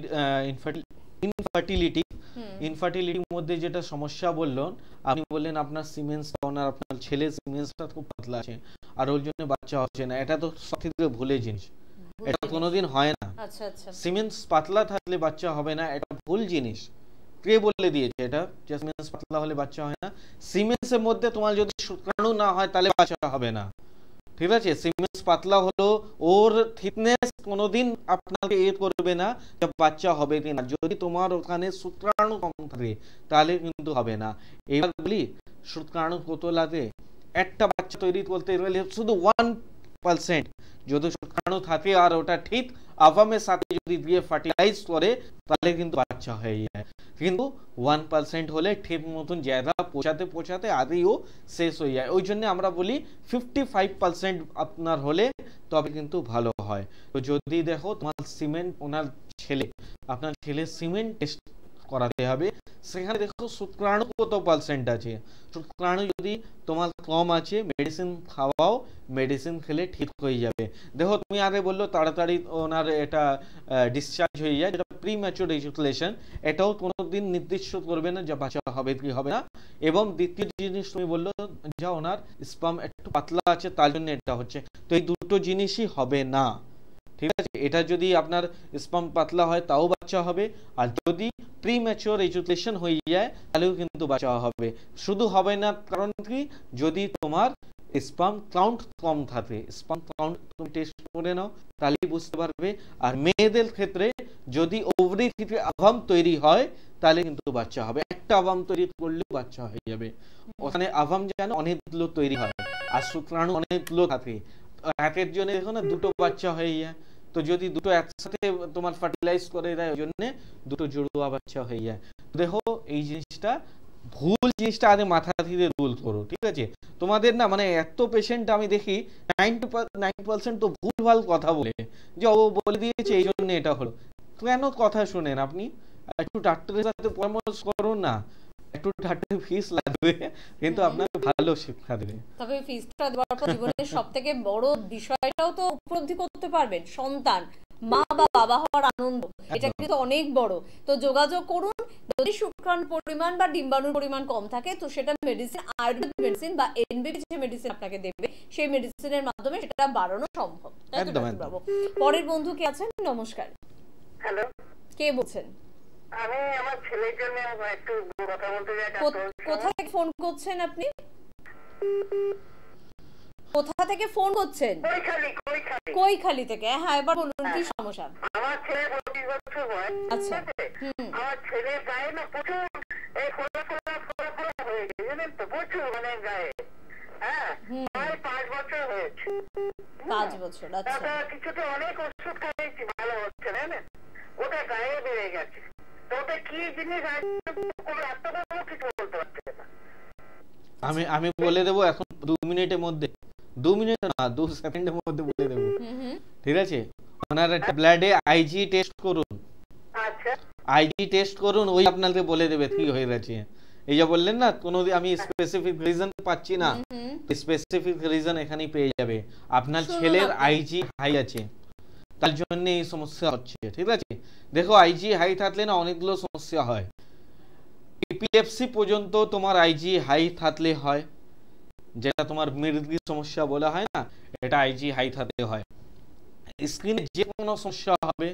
ইনফার্টিলিটি ইনফার্টিলিটির মধ্যে যেটা সমস্যা বললেন, আপনি বললেন আপনার সিমেন্সটা, ওনার আপনার ছেলে সিমেন্সটা খুব পাতলা আছে আর ওর জন্য বাচ্চা হচ্ছে না। এটা তো সবথেকে ভুলে জিনিস, এটা কোনোদিন হয় না। আচ্ছা আচ্ছা, সিমেন্স পাতলা থাকলে বাচ্চা হবে না, এটা ভুল জিনিস। কে বলে দিয়েছে এটা যে সিমেন্স পাতলা হলে বাচ্চা হয় না? সিমেন্সের মধ্যে তোমার যদি শুক্রাণু না হয় তাহলে বাচ্চা হবে না, ঠিক আছে? সিমেন্স পাতলা হলো, ওর থিকনেস কোনোদিন আপনাকে এ করবে না যে বাচ্চা হবে কিনা। যদি তোমার ওখানে শুক্রাণু কম থাকে তাহলে কিন্তু হবে না। এবার বলি, শুক্রাণু কত লাগে? একটা বাচ্চা তৈরি করতে গেলে শুধু ওয়ান পার্সেন্ট যদি শুক্রাণু থাকে আর ওটা ঠিক আভামের সাথে যদি দিয়ে ফার্টিলাইজ করে তাহলে কিন্তু বাচ্চা হয়ে যায়। কিন্তু ওয়ান পার্সেন্ট হলে ঠিক মতন জায়গা পৌঁছাতে পৌঁছাতে আদিও শেষ হয়ে যায়। ওই জন্য আমরা বলি ফিফটি ফাইভ পার্সেন্ট আপনার হলে তবে কিন্তু ভালো হয়। তো যদি দেখো তোমার সিমেন্ট, ওনার ছেলে, আপনার ছেলে সিমেন্ট টেস্ট করাতে হবে, সেখানে দেখো শুক্রাণু কত পার্সেন্ট আছে। শুক্রাণু যদি তোমার কম আছে, মেডিসিন খাওয়াও, মেডিসিন খেলে ঠিক হয়ে যাবে। দেখো তুমি আগে বললো তাড়াতাড়ি ওনার এটা ডিসচার্জ হয়ে যায়, যেটা প্রি ম্যাচিউর ইজাকুলেশন, এটাও কোনোদিন নির্দিষ্ট করবে না যে বাচ্চা হবে কি হবে না। এবং দ্বিতীয় জিনিস তুমি বললো যে ওনার স্পার্ম একটু পাতলা আছে তার জন্য এটা হচ্ছে, তো এই দুটো জিনিসই হবে না, ঠিক আছে? এটা যদি আপনার স্পার্ম পাতলা হয় তাও বাচ্চা হবে, আর যদি প্রি ম্যাচিউর ইজাকুলেশন হয়ে যায় তাহলেও কিন্তু বাচ্চা হবে। শুধু হবে না কারণ কি, যদি তোমার স্পার্ম কাউন্ট কম থাকে, স্পার্ম কাউন্ট তুমি টেস্ট করে নাও তাহলেই বুঝতে পারবে। আর মেয়েদের ক্ষেত্রে যদি ওভারি থেকে আভাম তৈরি হয় তাহলে কিন্তু বাচ্চা হবে। একটা আভাম তৈরি করলেও বাচ্চা হয়ে যাবে। ওখানে আভাম যেন অনেকগুলো তৈরি হয় আর শুক্রাণু অনেকগুলো থাকে, একের জন্য দেখো না দুটো বাচ্চা হয়ে যায়। তো যদি দুটো একসাথে তোমার ফার্টিলাইজ করে দেয় ওই জন্য দুটো জুড়ুয়া বাচ্চা হয়ে যায়। দেখো এই জিনিসটা ভুল, জিনিসটা আগে মাথা থেকে রুল করো, ঠিক আছে? তোমাদের না মানে এত পেশেন্ট আমি দেখি নাইনটি নাইন পার্সেন্ট তো ভুলভাল কথা বলে, যে ও বলে দিয়েছে এই জন্য এটা হলো। কেন কথা শোনেন আপনি? একটু ডাক্তারের সাথে পরামর্শ করুন না, একটু ডাক্তার ফিস লাগবে কিন্তু আপনাকে ভালো শিক্ষা দেবে। তবে ফিসটা দেওয়ার পর জীবনের সবথেকে বড় বিষয়টাও তো উপলব্ধি করতে পারবেন, সন্তান, মা বা বাবা হওয়ার আনন্দ, এটা কিন্তু অনেক বড়। তো যোগাযোগ করুন। যদি শুক্রাণুর পরিমাণ বা ডিম্বাণুর পরিমাণ কম থাকে তো সেটা মেডিসিন, আয়ুর্বেদিক মেডিসিন বা এনবিবি যে মেডিসিন আপনাকে দেবে সেই মেডিসিনের মাধ্যমে সেটা বাড়ানো সম্ভব। একদম একদম। পরের বন্ধু কে আছেন? নমস্কার। হ্যালো, কে বলছেন? আমি আমার ছেলের জন্য একটু কথা বলতে চাই। কো- কোথা থেকে ফোন করছেন আপনি? কোথা থেকে ফোন করছেন? কৈখালি কৈখালি কৈখালি থেকে। হ্যাঁ, এবার বলুন কি সমস্যা? আমার ছেলে পঁচিশ বছর বয়স। আচ্ছা। ঠিক আছে? হুম। আমার ছেলে গায়ে না প্রচুর এই ফোলা ফোলা ফোলা ফোলা হয়ে গেছে, জানেন তো, প্রচুর মানে গায়ে। হ্যাঁ, হুম। প্রায় পাঁচ বছর হয়েছে। পাঁচ বছর। আচ্ছা। তারপর কিছুতে অনেক ওষুধ খাইয়েছি, ভালো হচ্ছে না, জানেন? ওটা গায়ে বেড়ে গেছে। তো ওটা কি জিনিস আছে কোনো ডাক্তারবাবু কিছু বলতে পারছে না। আমি আমি বলে দেবো এখন দু মিনিটের মধ্যে, দু মিনিট না দু সেকেন্ডের মধ্যে বলে দেবো, হুম হুম। ঠিক আছে? ওনার একটা ব্লাডে আইজি টেস্ট করুন, আচ্ছা আইজি টেস্ট করুন, ওই আপনাকে বলে দেবে কি হয়ে গেছে। এই যে বললেন না কোনো আমি স্পেসিফিক রিজন পাচ্ছি না, হুম। স্পেসিফিক রিজন এখানেই পেয়ে যাবে। আপনার শুনুন ছেলের আপনি। আইজি হাই আছে, তার জন্য এই সমস্যা হচ্ছে, ঠিক আছে? দেখো আইজি হাই থাকলে না অনেকগুলো সমস্যা হয়। ইপিএফসি পর্যন্ত তোমার আইজি হাই থাকলে হয়, যেটা তোমার মৃগী সমস্যা বলা হয় না, এটা আইজি হাই থাকলে হয়। স্কিনে যে কোনো সমস্যা হবে,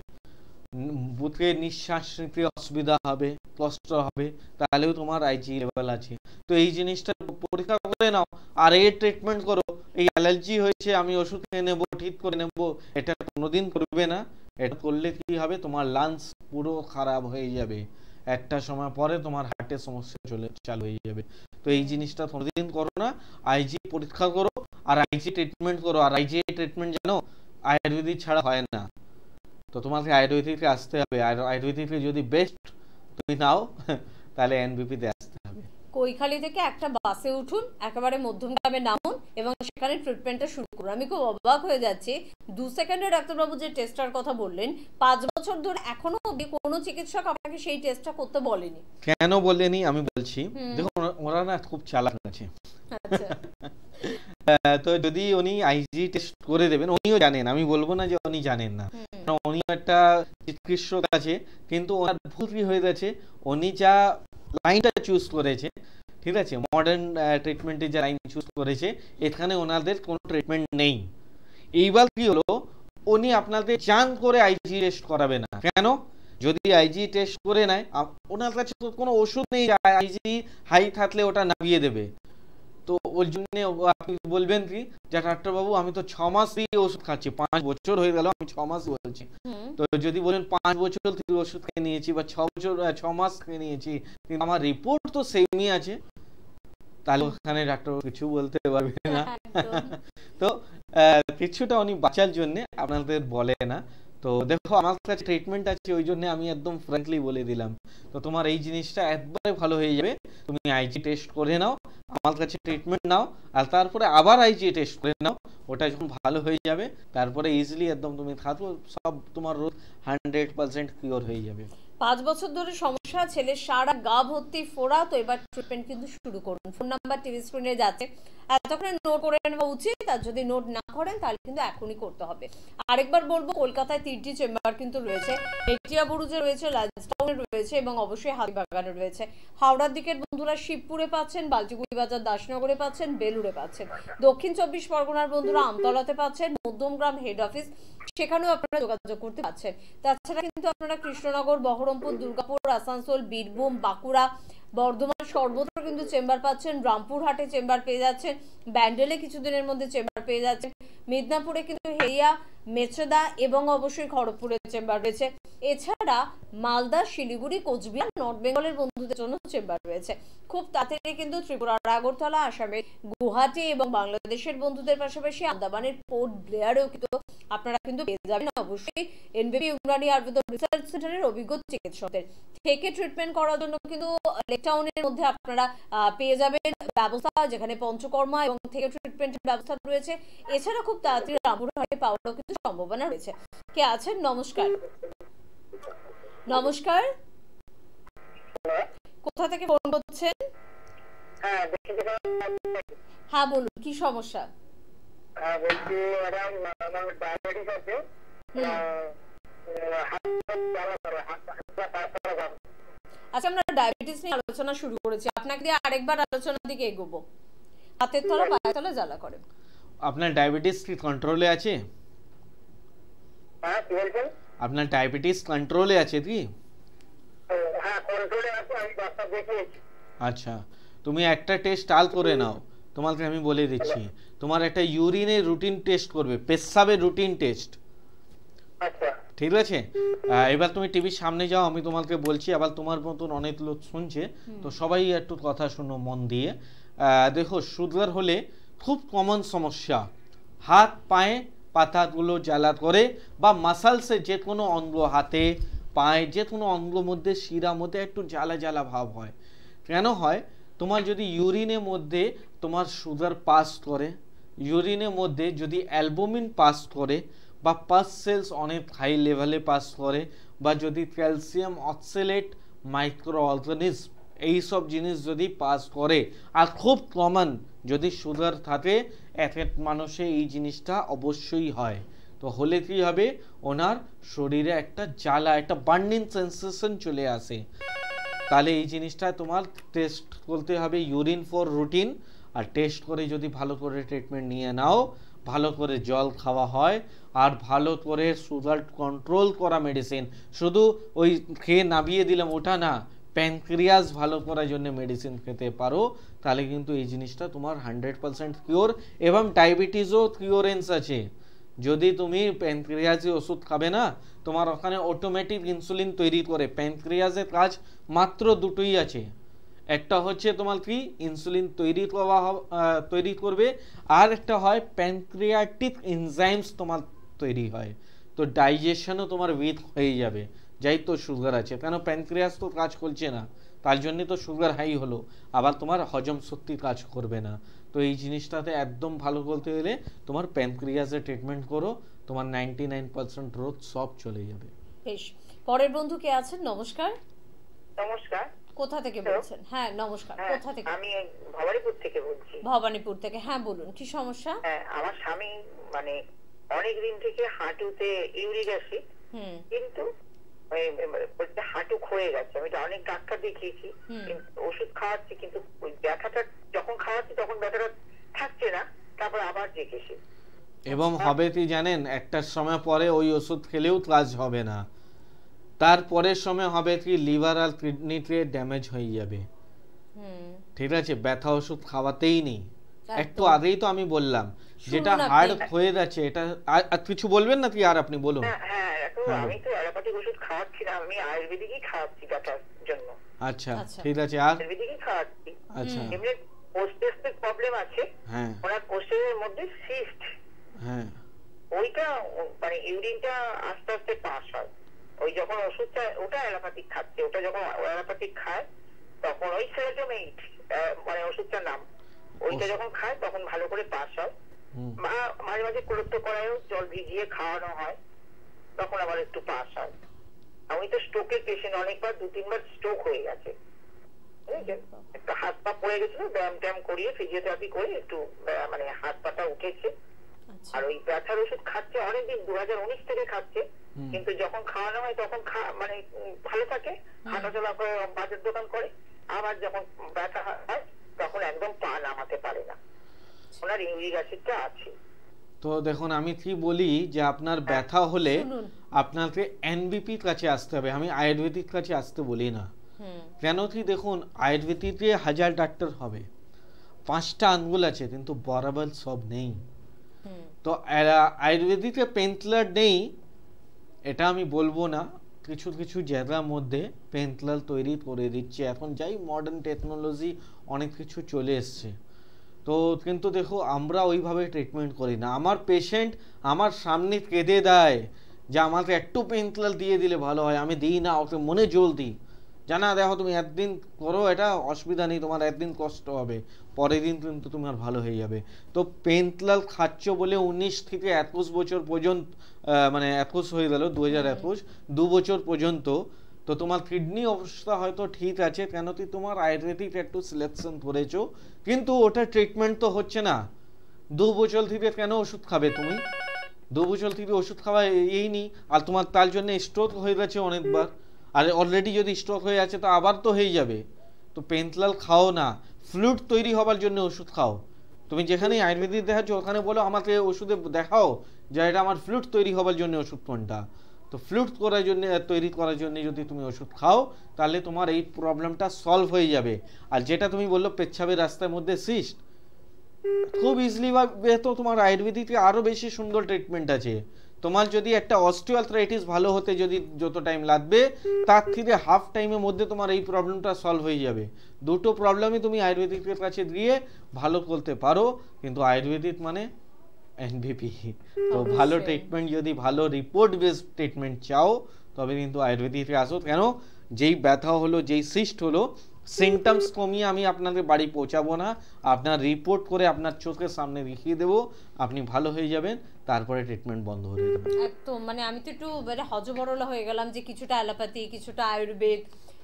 বুকে নিঃশ্বাস নিতে অসুবিধা হবে, কষ্ট হবে, তাহলেও তোমার আইজি লেভেল আছে। তো এই জিনিসটা পরীক্ষা করে নাও, আর এই ট্রিটমেন্ট করো। এই অ্যালার্জি হয়েছে আমি ওষুধ খেয়ে নেবো, ঠিক করে নেবো, এটা কোনোদিন করবে না। এটা করলে কি হবে, তোমার লাংস পুরো খারাপ হয়ে যাবে, একটা সময় পরে তোমার হার্টের সমস্যা চলে চালু হয়ে যাবে। তো এই জিনিসটা কোনোদিন করো না, আইজি পরীক্ষা করো আর আইজি ট্রিটমেন্ট করো। আর আইজি ট্রিটমেন্ট জানো আয়ুর্বেদিক ছাড়া হয় না, তো তোমাকে আয়ুর্বেদিকে আসতে হবে। আর আয়ুর্বেদিকে যদি বেস্ট তুমি নাও তাহলে এনবিপি তে আসতে হবে। কৈখালি থেকে একটা বাসে উঠুন, একেবারে মধ্যমগ্রামে নামুন এবং সেখানে ট্রিটমেন্টটা শুরু করুন। আমি খুব অবাক হয়ে যাচ্ছি, দু সেকেন্ডে ডাক্তারবাবু যে টেস্টটার কথা বললেন, পাঁচ বছর ধরে এখনো অবধি কোনো চিকিৎসক আপনাকে সেই টেস্টটা করতে বলেনি। কেন বলেনি আমি বলছি, হুম। দেখো ওরা- ওরা না খুব চালাক আছে। আচ্ছা। আহ, তো যদি উনি আইজি টেস্ট করে দেবেন, উনিও জানেন, আমি বলবো না যে উনি জানেন না, হুম। কারণ উনি একটা চিকিৎসক আছে, কিন্তু ওনার ভুল কি হয়ে গেছে, উনি যা লাইনটা চুজ করেছে, ঠিক আছে, মডার্ন ট্রিটমেন্টের যে লাইন চুজ করেছে, এখানে ওনাদের কোনো ট্রিটমেন্ট নেই। এইবার কি হলো, উনি আপনাদের চান করে আইজি টেস্ট করাবে না। কেন? যদি আইজি টেস্ট করে নেয়, আপ- ওনার কাছে তো কোনো ওষুধ নেই আইজি হাই থাকলে ওটা নামিয়ে দেবে। তো ওই জন্য আপনি বলবেন কি যে ডাক্তারবাবু আমি তো ছ মাস দিয়ে ওষুধ খাচ্ছি, পাঁচ বছর হয়ে গেল, আমি ছ মাস বলছি। হুম। তো যদি বলেন পাঁচ বছর থেকে ওষুধ খেয়ে নিয়েছি বা ছ বছর আহ, ছ মাস খেয়ে নিয়েছি, কিন্তু আমার রিপোর্ট তো সেমই আছে, তাহলে ওখানে ডাক্তার কিছু বলতে পারবে না। একদম। তো আহ, কিছুটা উনি বাঁচার জন্য আপনাদের বলে না। তো দেখো আমার কাছে ট্রিটমেন্ট আছে, ওই জন্য আমি একদম ফ্র্যাঙ্কলি বলে দিলাম। তো তোমার এই জিনিসটা একবারে ভালো হয়ে যাবে, তুমি আইজি টেস্ট করে নাও, আমার কাছে ট্রিটমেন্ট নাও, আর তারপরে আবার আইজি টেস্ট করে নাও। ওটা যখন ভালো হয়ে যাবে তারপরে ইজিলি একদম তুমি থাকো, সব তোমার রোগ হান্ড্রেড পার্সেন্ট কিওর হয়ে যাবে। পাঁচ বছর ধরে সমস্যা, ছেলের সারা গা ভর্তি ফোড়া, তো এবার ট্রিটমেন্ট কিন্তু শুরু করুন। ফোন নাম্বার টিভি স্ক্রিনে যাচ্ছে, এতক্ষণে নোট করে নেওয়া উচিত, আর যদি নোট না করেন তাহলে কিন্তু এখনই করতে হবে। আরেকবার বলবো, কলকাতায় তিনটি চেম্বার কিন্তু রয়েছে, এটিয়াবুরুজে রয়েছে, লাজটাউনে রয়েছে এবং অবশ্যই হাতিবাগানে রয়েছে। হাওড়ার দিকের বন্ধুরা শিবপুরে পাচ্ছেন, বালচিগুড়ি বাজার দাসনগরে পাচ্ছেন, বেলুড়ে পাচ্ছেন। দক্ষিণ চব্বিশ পরগনার বন্ধুরা আমতলাতে পাচ্ছেন, মধ্যমগ্রাম হেড অফিস, সেখানেও আপনারা যোগাযোগ করতে পারছেন। তাছাড়া কিন্তু আপনারা কৃষ্ণনগর, বহরমপুর, দুর্গাপুর, আসানসোল, বীরভূম, বাঁকুড়া, বর্ধমান সর্বত্র কিন্তু চেম্বার পাচ্ছেন। রামপুরহাটে চেম্বার পেয়ে যাচ্ছেন, ব্যান্ডেলে কিছুদিনের মধ্যে চেম্বার পেয়ে যাচ্ছেন, মিদনাপুরে কিন্তু হেরিয়া, মেচেদা এবং অবশ্যই খড়গপুরের চেম্বার রয়েছে। এছাড়া মালদা, শিলিগুড়ি, কোচবিহার, নর্থ বেঙ্গলের বন্ধুদের জন্য চেম্বার রয়েছে। খুব তাড়াতাড়ি কিন্তু ত্রিপুরার আগরতলা, আসামের গুয়াহাটি এবং বাংলাদেশের বন্ধুদের পাশাপাশি আন্দামানের পোর্ট ব্লেয়ারেও কিন্তু আপনারা কিন্তু পেয়ে যাবেন অবশ্যই এনবিপি ইমরানি আয়ুর্বেদ রিসার্চ সেন্টারের অভিজ্ঞ চিকিৎসকদের থেকে ট্রিটমেন্ট করার জন্য কিন্তু লেকটাউনের মধ্যে আপনারা পেয়ে যাবেন ব্যবস্থা, যেখানে পঞ্চকর্মা এবং থেকে ট্রিটমেন্টের ব্যবস্থা রয়েছে। এছাড়া খুব তাড়াতাড়ি রামপুরহাটে পাওয়ারও কিন্তু সম্ভাবনা রয়েছে। কে আছেন? নমস্কার। নমস্কার, কোথা থেকে ফোন করছেন? হ্যাঁ দেখি হ্যাঁ বলুন, কি সমস্যা? হ্যাঁ বলছি ম্যাডাম, আমার ডায়াবেটিস আছে। আচ্ছা, আমরা ডায়াবেটিস নিয়ে আলোচনা শুরু করেছি, আপনাকে দিয়ে আরেকবার আলোচনার দিকে এগোবো। হাতের তলা, পায়ের তলা জ্বালা করে। আপনার ডায়াবেটিস কি কন্ট্রোলে আছে? হ্যাঁ কি বলছেন? আপনার ডায়াবেটিস কন্ট্রোলে আছে কি? হ্যাঁ কন্ট্রোলে আছে, আমি ডাক্তার দেখিয়েছি। আচ্ছা, তুমি একটা টেস্ট আল করে নাও, তোমাকে আমি বলে দিচ্ছি। তোমার একটা ইউরিনের রুটিন টেস্ট করবে, পেশাবের রুটিন টেস্ট, আচ্ছা ঠিক আছে? আহ, এবার তুমি টিভির সামনে যাও, আমি তোমাকে বলছি, আবার তোমার মতন অনেক লোক শুনছে, তো সবাই একটু কথা শোনো মন দিয়ে। আহ, দেখো, সুগার হলে খুব কমন সমস্যা, হাত পায়ে পাতাগুলো জ্বালা করে, বা মাসালসে যে কোনো অঙ্গ, হাতে পায়ে যে কোনো অঙ্গ মধ্যে শিরা মধ্যে একটু জ্বালা জ্বালা ভাব হয়। কেন হয়? তোমার যদি ইউরিনের মধ্যে তোমার সুগার পাস করে, ইউরিনের মধ্যে যদি অ্যালবুমিন পাস করে, বা পাস সেলস অনেক হাই লেভেলে পাস করে, বা যদি ক্যালসিয়াম অক্সালেট মাইক্রো অর্গানিজম এইসব জিনিস যদি পাস করে, আর খুব কমন যদি সুগার থাকে, এক এক মানুষে এই জিনিসটা অবশ্যই হয়। তো হলে কি হবে, ওনার শরীরে একটা জ্বালা, একটা বার্নিং সেন্সেশন চলে আসে। তাহলে এই জিনিসটা তোমার টেস্ট করতে হবে, ইউরিন ফর রুটিন। আর টেস্ট করে যদি ভালো করে ট্রিটমেন্ট নিয়ে নাও, ভালো করে জল খাওয়া হয়, আর ভালো করে সুগার কন্ট্রোল করা মেডিসিন, শুধু ওই খেয়ে নামিয়ে দিলাম ওটা না, প্যানক্রিয়াস ভালো করার জন্য মেডিসিন খেতে পারো, তাহলে কিন্তু এই জিনিসটা তোমার হান্ড্রেড পার্সেন্ট কিওর। এবং ডায়াবেটিসও কিওরেন্স আছে। যদি তুমি প্যানক্রিয়াসে ওষুধ খাবে না, তোমার ওখানে অটোমেটিক ইনসুলিন তৈরি করে। প্যানক্রিয়াসের কাজ মাত্র দুটোই আছে, একটা হচ্ছে তোমার কি ইনসুলিন তৈরি করা তৈরি করবে, আর একটা হয় প্যানক্রিয়াটিক এনজাইমস তোমার তৈরি হয়, তো ডাইজেশনও তোমার উইক হয়ে যাবে। যাই তো সুগার আছে, কেন প্যানক্রিয়াস তো কাজ করছে না, তার জন্য তো সুগার হাই হলো, আবার তোমার হজম শক্তি কাজ করবে না। তো এই জিনিসটাতে একদম ভালো বলতে গেলে তোমার প্যানক্রিয়াসের ট্রিটমেন্ট করো, তোমার নাইনটি নাইন পার্সেন্ট রোগ সব চলে যাবে। বেশ, পরের বন্ধু কে আছেন? নমস্কার। নমস্কার। কোথা থেকে বলছেন? হ্যাঁ নমস্কার, হ্যাঁ, কোথা থেকে? আমি ভবানীপুর থেকে বলছি। ভবানীপুর থেকে, হ্যাঁ বলুন, কি সমস্যা? হ্যাঁ, আমার স্বামী মানে অনেক দিন থেকে হাঁটুতে ইউরিক অ্যাসিড, হুম কিন্তু ওই বলতে হাঁটু ক্ষয়ে গেছে। আমি তো অনেক ডাক্তার দেখিয়েছি, কিন্তু ওষুধ খাওয়াচ্ছি, কিন্তু ওই ব্যথাটা যখন খাওয়াচ্ছি তখন ব্যথাটা থাকছে না, তারপর আবার জেগেছে। এবং হবে কি জানেন, একটা সময় পরে ওই ওষুধ খেলেও কাজ হবে না, তারপরের সময় হবে কি লিভার আর কিডনিতে ড্যামেজ হয়ে যাবে। হুম ঠিক আছে, ব্যথা ওষুধ খাওয়াতেই নেই। একদম। একটু আগেই তো আমি বললাম, যেটা শুনুন আপনি। হার্ড হয়ে যাচ্ছে, এটা আর- আর কিছু বলবেন নাকি? আর আপনি বলুন। হ্যাঁ হ্যাঁ, এখন হ্যাঁ, আমি তো অ্যালোপ্যাথিক ওষুধ খাওয়াচ্ছি না, আমি আয়ুর্বেদিকই খাওয়াচ্ছি ব্যথার জন্য। আচ্ছা, আচ্ছা। ঠিক আছে। আর আয়ুর্বেদিকই খাওয়াচ্ছি। আচ্ছা, এমনি পোস্টের প্রবলেম আছে, হ্যাঁ ওনার পোস্টের মধ্যে সিস্ট, হ্যাঁ ওইটা মানে ইউরিনটা আস্তে আস্তে পাস হয়। ওই যখন ওষুধটা, ওটা অ্যালোপ্যাথিক খাচ্ছে, ওটা যখন অ্যালোপ্যাথিক খায় তখন ওই সেরোটোমেইট মানে ওষুধটার নাম, ওইটা যখন খায় তখন ভালো করে পাস হয়। হুম। মা- মাঝে মাঝে কোলেপ্টো করায়ও জল ভিজিয়ে খাওয়ানো হয়, তখন আবার একটু পাস হয়। আমি তো স্ট্রোকের পেশেন্ট, অনেকবার দু তিনবার স্ট্রোক হয়ে গেছে, বুঝেছেন? একটা হাত পা পড়ে গেছিল, ব্যায়াম ট্যায়াম করিয়ে ফিজিওথেরাপি করে একটু আহ, মানে হাত পাটা উঠেছে। আচ্ছা আর ওই ব্যথার ওষুধ খাচ্ছে অনেকদিন, দু হাজার উনিশ থেকে খাচ্ছে, কিন্তু যখন খাওয়ানো হয় তখন খা- মানে উম, ভালো থাকে, হাঁটাচলা করে, বাজার দোকান করে। আবার যখন ব্যথা হয় তখন একদম পা নামাতে পারে না। ওনার ইউরিক অ্যাসিডটা আছে। তো দেখুন, আমি কি বলি যে আপনার ব্যথা হলে শুনুন। আপনাকে এনবিপির কাছে আসতে হবে, আমি আয়ুর্বেদিক কাছে আসতে বলি না। হুম কেন কি দেখুন, আয়ুর্বেদিকে হাজার ডাক্তার হবে, পাঁচটা আঙ্গুল আছে, কিন্তু বরাবর সব নেই। হুম তো আ- আয়ুর্বেদিকে পেনকিলার নেই এটা আমি বলবো না, কিছু কিছু জায়গার মধ্যে পেনকিলার তৈরি করে দিচ্ছে এখন, যাই মডার্ন টেকনোলজি অনেক কিছু চলে এসছে। তো কিন্তু দেখো, আমরা ওইভাবে ট্রিটমেন্ট করি না। আমার পেশেন্ট আমার সামনে কেঁদে দেয় যে আমাকে একটু পেনকিলার দিয়ে দিলে ভালো হয়, আমি দিই না, ওকে মনে জল দিই, জানা দেখো তুমি একদিন করো, এটা অসুবিধা নেই, তোমার একদিন কষ্ট হবে, পরের দিন কিন্তু তোমার ভালো হয়ে যাবে। তো পেনকিলার খাচ্ছ বলে উনিশ থেকে একুশ বছর পর্যন্ত, আহ, মানে একুশ হয়ে গেল, দু হাজার একুশ দু বছর পর্যন্ত, তো তোমার কিডনি অবস্থা হয়তো ঠিক আছে, কেন কি তোমার আয়ুর্বেদিক একটু সিলেকশন করেছো, কিন্তু ওটা ট্রিটমেন্ট তো হচ্ছে না। দু বছর থেকে কেন ওষুধ খাবে তুমি? দু বছর থেকে ওষুধ খাওয়া এই নি, আর তোমার তার জন্য স্ট্রোক হয়ে গেছে অনেকবার, আর অলরেডি যদি স্ট্রোক হয়ে আছে তো আবার তো হয়ে যাবে। তো পেনকিলার খাও না, ফ্লুইড তৈরি হবার জন্য ওষুধ খাও। তুমি যেখানেই আয়ুর্বেদিক দেখাচ্ছ ওখানে বলো আমাকে ওষুধে দেখাও যে এটা আমার ফ্লুইড তৈরি হবার জন্য ওষুধ কোনটা, তো ফ্লুইড করার জন্য তৈরি করার জন্য যদি তুমি ওষুধ খাও তাহলে তোমার এই প্রবলেমটা সলভ হয়ে যাবে। আর যেটা তুমি বললো পেচ্ছাবের রাস্তার মধ্যে সিস্ট, খুব ইজিলি ভাবে তো তোমার আয়ুর্বেদিকে আরও বেশি সুন্দর ট্রিটমেন্ট আছে। তোমার যদি একটা অস্টিওআর্থ্রাইটিস ভালো হতে যদি যত টাইম লাগবে তার থেকে হাফ টাইমের মধ্যে তোমার এই প্রবলেমটা সলভ হয়ে যাবে। দুটো প্রবলেমই তুমি আয়ুর্বেদিকের কাছে দিয়ে ভালো করতে পারো, কিন্তু আয়ুর্বেদিক মানে এনভিপি। তো ভালো ট্রিটমেন্ট যদি ভালো রিপোর্ট বেস ট্রিটমেন্ট চাও তবে কিন্তু আয়ুর্বেদিকে আসো। কেন, যেই ব্যথা হলো যেই সিস্ট হলো সিমটমস কমিয়ে আমি আপনাদের বাড়ি পৌঁছাবো না, আপনার রিপোর্ট করে আপনার চোখের সামনে দেখিয়ে দেবো, আপনি ভালো হয়ে যাবেন, তারপরে ট্রিটমেন্ট বন্ধ হয়ে যাবে। একদম, মানে আমি তো একটু মানে হজবরলা হয়ে গেলাম যে কিছুটা অ্যালোপ্যাথি কিছুটা আয়ুর্বেদ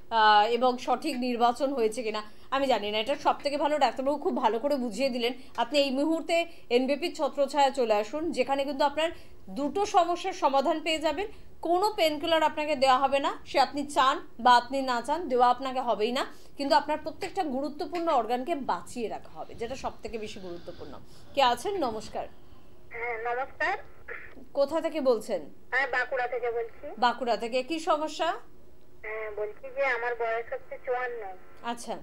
এবং সঠিক নির্বাচন হয়েছে কিনা আমি জানি না। এটা সব থেকে ভালো ডাক্তারবাবু খুব ভালো করে বুঝিয়ে দিলেন। আপনি এই মুহূর্তে এনবিপির ছত্রছায়া চলে আসুন, যেখানে কিন্তু আপনার দুটো সমস্যার সমাধান পেয়ে যাবেন। কোনো পেনকিলার আপনাকে দেওয়া হবে না, সে আপনি চান বা আপনি না চান দেওয়া আপনাকে হবেই না, কিন্তু আপনার প্রত্যেকটা গুরুত্বপূর্ণ অর্গানকে বাঁচিয়ে রাখা হবে, যেটা সব থেকে বেশি গুরুত্বপূর্ণ। কে আছেন? নমস্কার। হ্যাঁ নমস্কার। কোথা থেকে বলছেন? হ্যাঁ বাঁকুড়া থেকে বলছি। বাঁকুড়া থেকে, কি সমস্যা? হ্যাঁ বলছি যে আমার বয়স হচ্ছে চুয়ান্ন। আচ্ছা।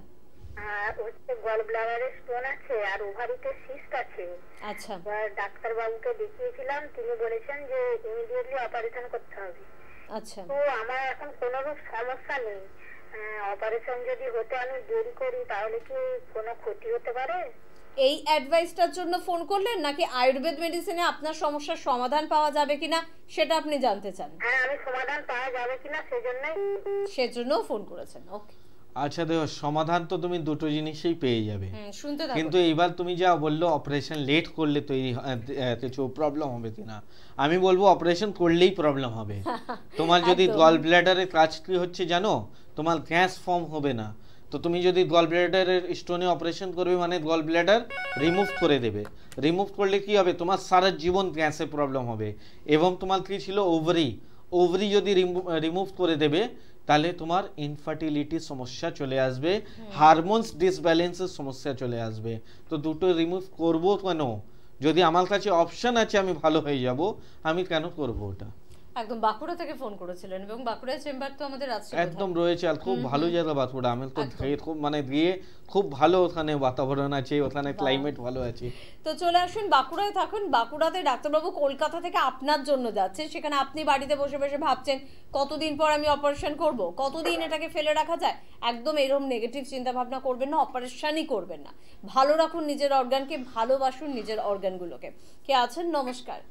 আর হচ্ছে গল ব্লাডারে স্টোন আছে আর ওভারিতে সিস্ট আছে। আচ্ছা। ডাক্তার বাবুকে দেখিয়েছিলাম, তিনি বলেছেন যে ইমিডিয়েটলি অপারেশন করতে হবে। আচ্ছা। তো আমার এখন কোনো রূপ সমস্যা নেই, অপারেশন যদি হতে আমি দেরি করি তাহলে কি কোনো ক্ষতি হতে পারে? এই অ্যাডভাইসটার জন্য ফোন করলেন নাকি আয়ুর্বেদ মেডিসিনে আপনার সমস্যার সমাধান পাওয়া যাবে কিনা সেটা আপনি জানতে চান? হ্যাঁ আমি সমাধান পাওয়া যাবে কিনা সেজন্যই সেজন্যও ফোন করেছেন। ওকে আচ্ছা দেখো, সমাধান তো তুমি দুটো জিনিসই পেয়ে যাবে, শুনতে থাকো। কিন্তু এইবার তুমি যা বললো অপারেশন লেট করলে তৈরি কিছু প্রবলেম হবে কিনা, আমি বলবো অপারেশন করলেই প্রবলেম হবে। তোমার যদি গল ব্ল্যাডারের কাজ কি হচ্ছে জানো, তোমার গ্যাস ফর্ম হবে না। তো তুমি যদি গল ব্ল্যাডারের স্টোনে অপারেশন করবে মানে গল ব্ল্যাডার রিমুভ করে দেবে। রিমুভ করলে কি হবে, তোমার সারা জীবন গ্যাসে প্রবলেম হবে। এবং তোমার কি ছিল ওভারি, ওভারি যদি রিমুভ করে দেবে তাহলে তোমার ইনফার্টিলিটির সমস্যা চলে আসবে, হারমোনস ডিসব্যালেন্সের সমস্যা চলে আসবে। তো দুটো রিমুভ করবো কেন? যদি আমার কাছে অপশন আছে আমি ভালো হয়ে যাব, আমি কেন করবো ওটা? একদম বাঁকুড়া থেকে ফোন করেছিলেন এবং বাঁকুড়ার চেম্বার তো আমাদের আছে একদম রয়েছে, আর খুব ভালো জায়গা বাঁকুড়া। আমি তো খুব মানে গিয়ে খুব ভালো ওখানে বাতাবরণ আছে, ওখানে ক্লাইমেট ভালো আছে। তো চলে আসুন, বাঁকুড়ায় থাকুন। বাঁকুড়াতে ডাক্তারবাবু কলকাতা থেকে আপনার জন্য যাচ্ছে, সেখানে আপনি বাড়িতে বসে বসে ভাবছেন কতদিন পর আমি অপারেশন করব, কতদিন এটাকে ফেলে রাখা যায়। একদম এরকম নেগেটিভ চিন্তা ভাবনা করবেন না, অপারেশনই করবেন না। ভালো রাখুন নিজের অর্গানকে, ভালোবাসুন নিজের অর্গানগুলোকে। কে আছেন? নমস্কার।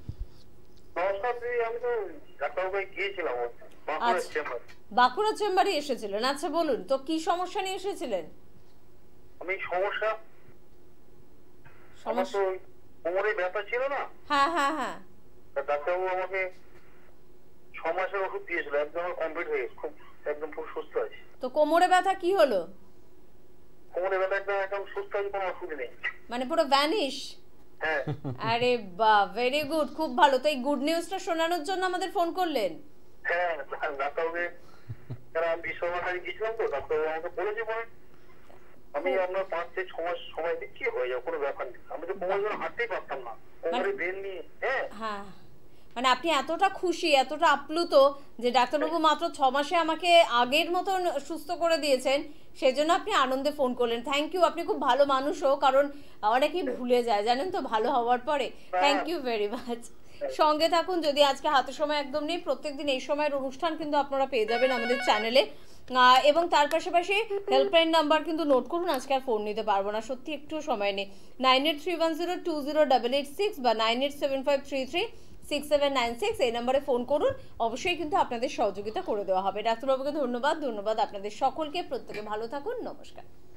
আমি তো ডাক্তারবাবুকে গিয়েছিলাম বাঁকুড়া চেম্বার। বাঁকুড়া চেম্বারে এসেছিলেন? আচ্ছা বলুন তো কি সমস্যা নিয়ে এসেছিলেন? আমি সমস্যা সমস্যা কোমরে ব্যথা ছিল না। হ্যাঁ হ্যাঁ হ্যাঁ। ডাক্তারবাবু আমাকে ছ মাসের ওষুধ দিয়েছিল, একদম কমপ্লিট হয়ে গেছে, খুব একদম পুরো সুস্থ আছে। তো কোমরে ব্যথা কি হলো? কোমরে ব্যথা একদম একদম সুস্থ আছে, কোনো অসুবিধা নেই, মানে পুরো ভ্যানিশ। হ্যাঁ। আরে বাহ, ভেরি গুড, খুব ভালো। তো এই গুড নিউজটা শোনানোর জন্য আমাদের ফোন করলেন? হ্যাঁ ডাক্তারবাবুকে আমি বিশ্বনাথে গিয়েছিলাম, তো ডাক্তারবাবু আমাকে বলেছে মানে আমি আপনার পাঁচ থেকে ছ মাস সময় দিচ্ছি, হয়ে যাবে, কোনো ব্যাপার নেই। আমি তো কোমরের জন্য হাঁটতেই পারতাম না, কোমরে বেল নিয়ে। হ্যাঁ হ্যাঁ, মানে আপনি এতটা খুশি, এতটা আপ্লুত যে ডাক্তারবাবু মাত্র ছ মাসে আমাকে আগের মতন সুস্থ করে দিয়েছেন, সেজন্য আপনি আনন্দে ফোন করলেন। থ্যাংক ইউ, আপনি খুব ভালো মানুষও, কারণ অনেকেই ভুলে যায় জানেন তো ভালো হওয়ার পরে। Thank you very much. সঙ্গে থাকুন, যদি আজকে হাতে সময় একদম নেই, প্রত্যেকদিন এই সময়ের অনুষ্ঠান কিন্তু আপনারা পেয়ে যাবেন আমাদের চ্যানেলে। এবং তার পাশাপাশি হেল্পলাইন নাম্বার কিন্তু নোট করুন, আজকে আর ফোন নিতে পারবো না, সত্যি একটু সময় নেই। Nine eight three one zero two zero double eight six বা nine eight seven five three three six seven nine six এই নাম্বারে ফোন করুন, অবশ্যই কিন্তু আপনাদের সহযোগিতা করে দেওয়া হবে। ডাক্তারবাবুকে ধন্যবাদ, ধন্যবাদ আপনাদের সকলকে। প্রত্যেকে ভালো থাকুন, নমস্কার।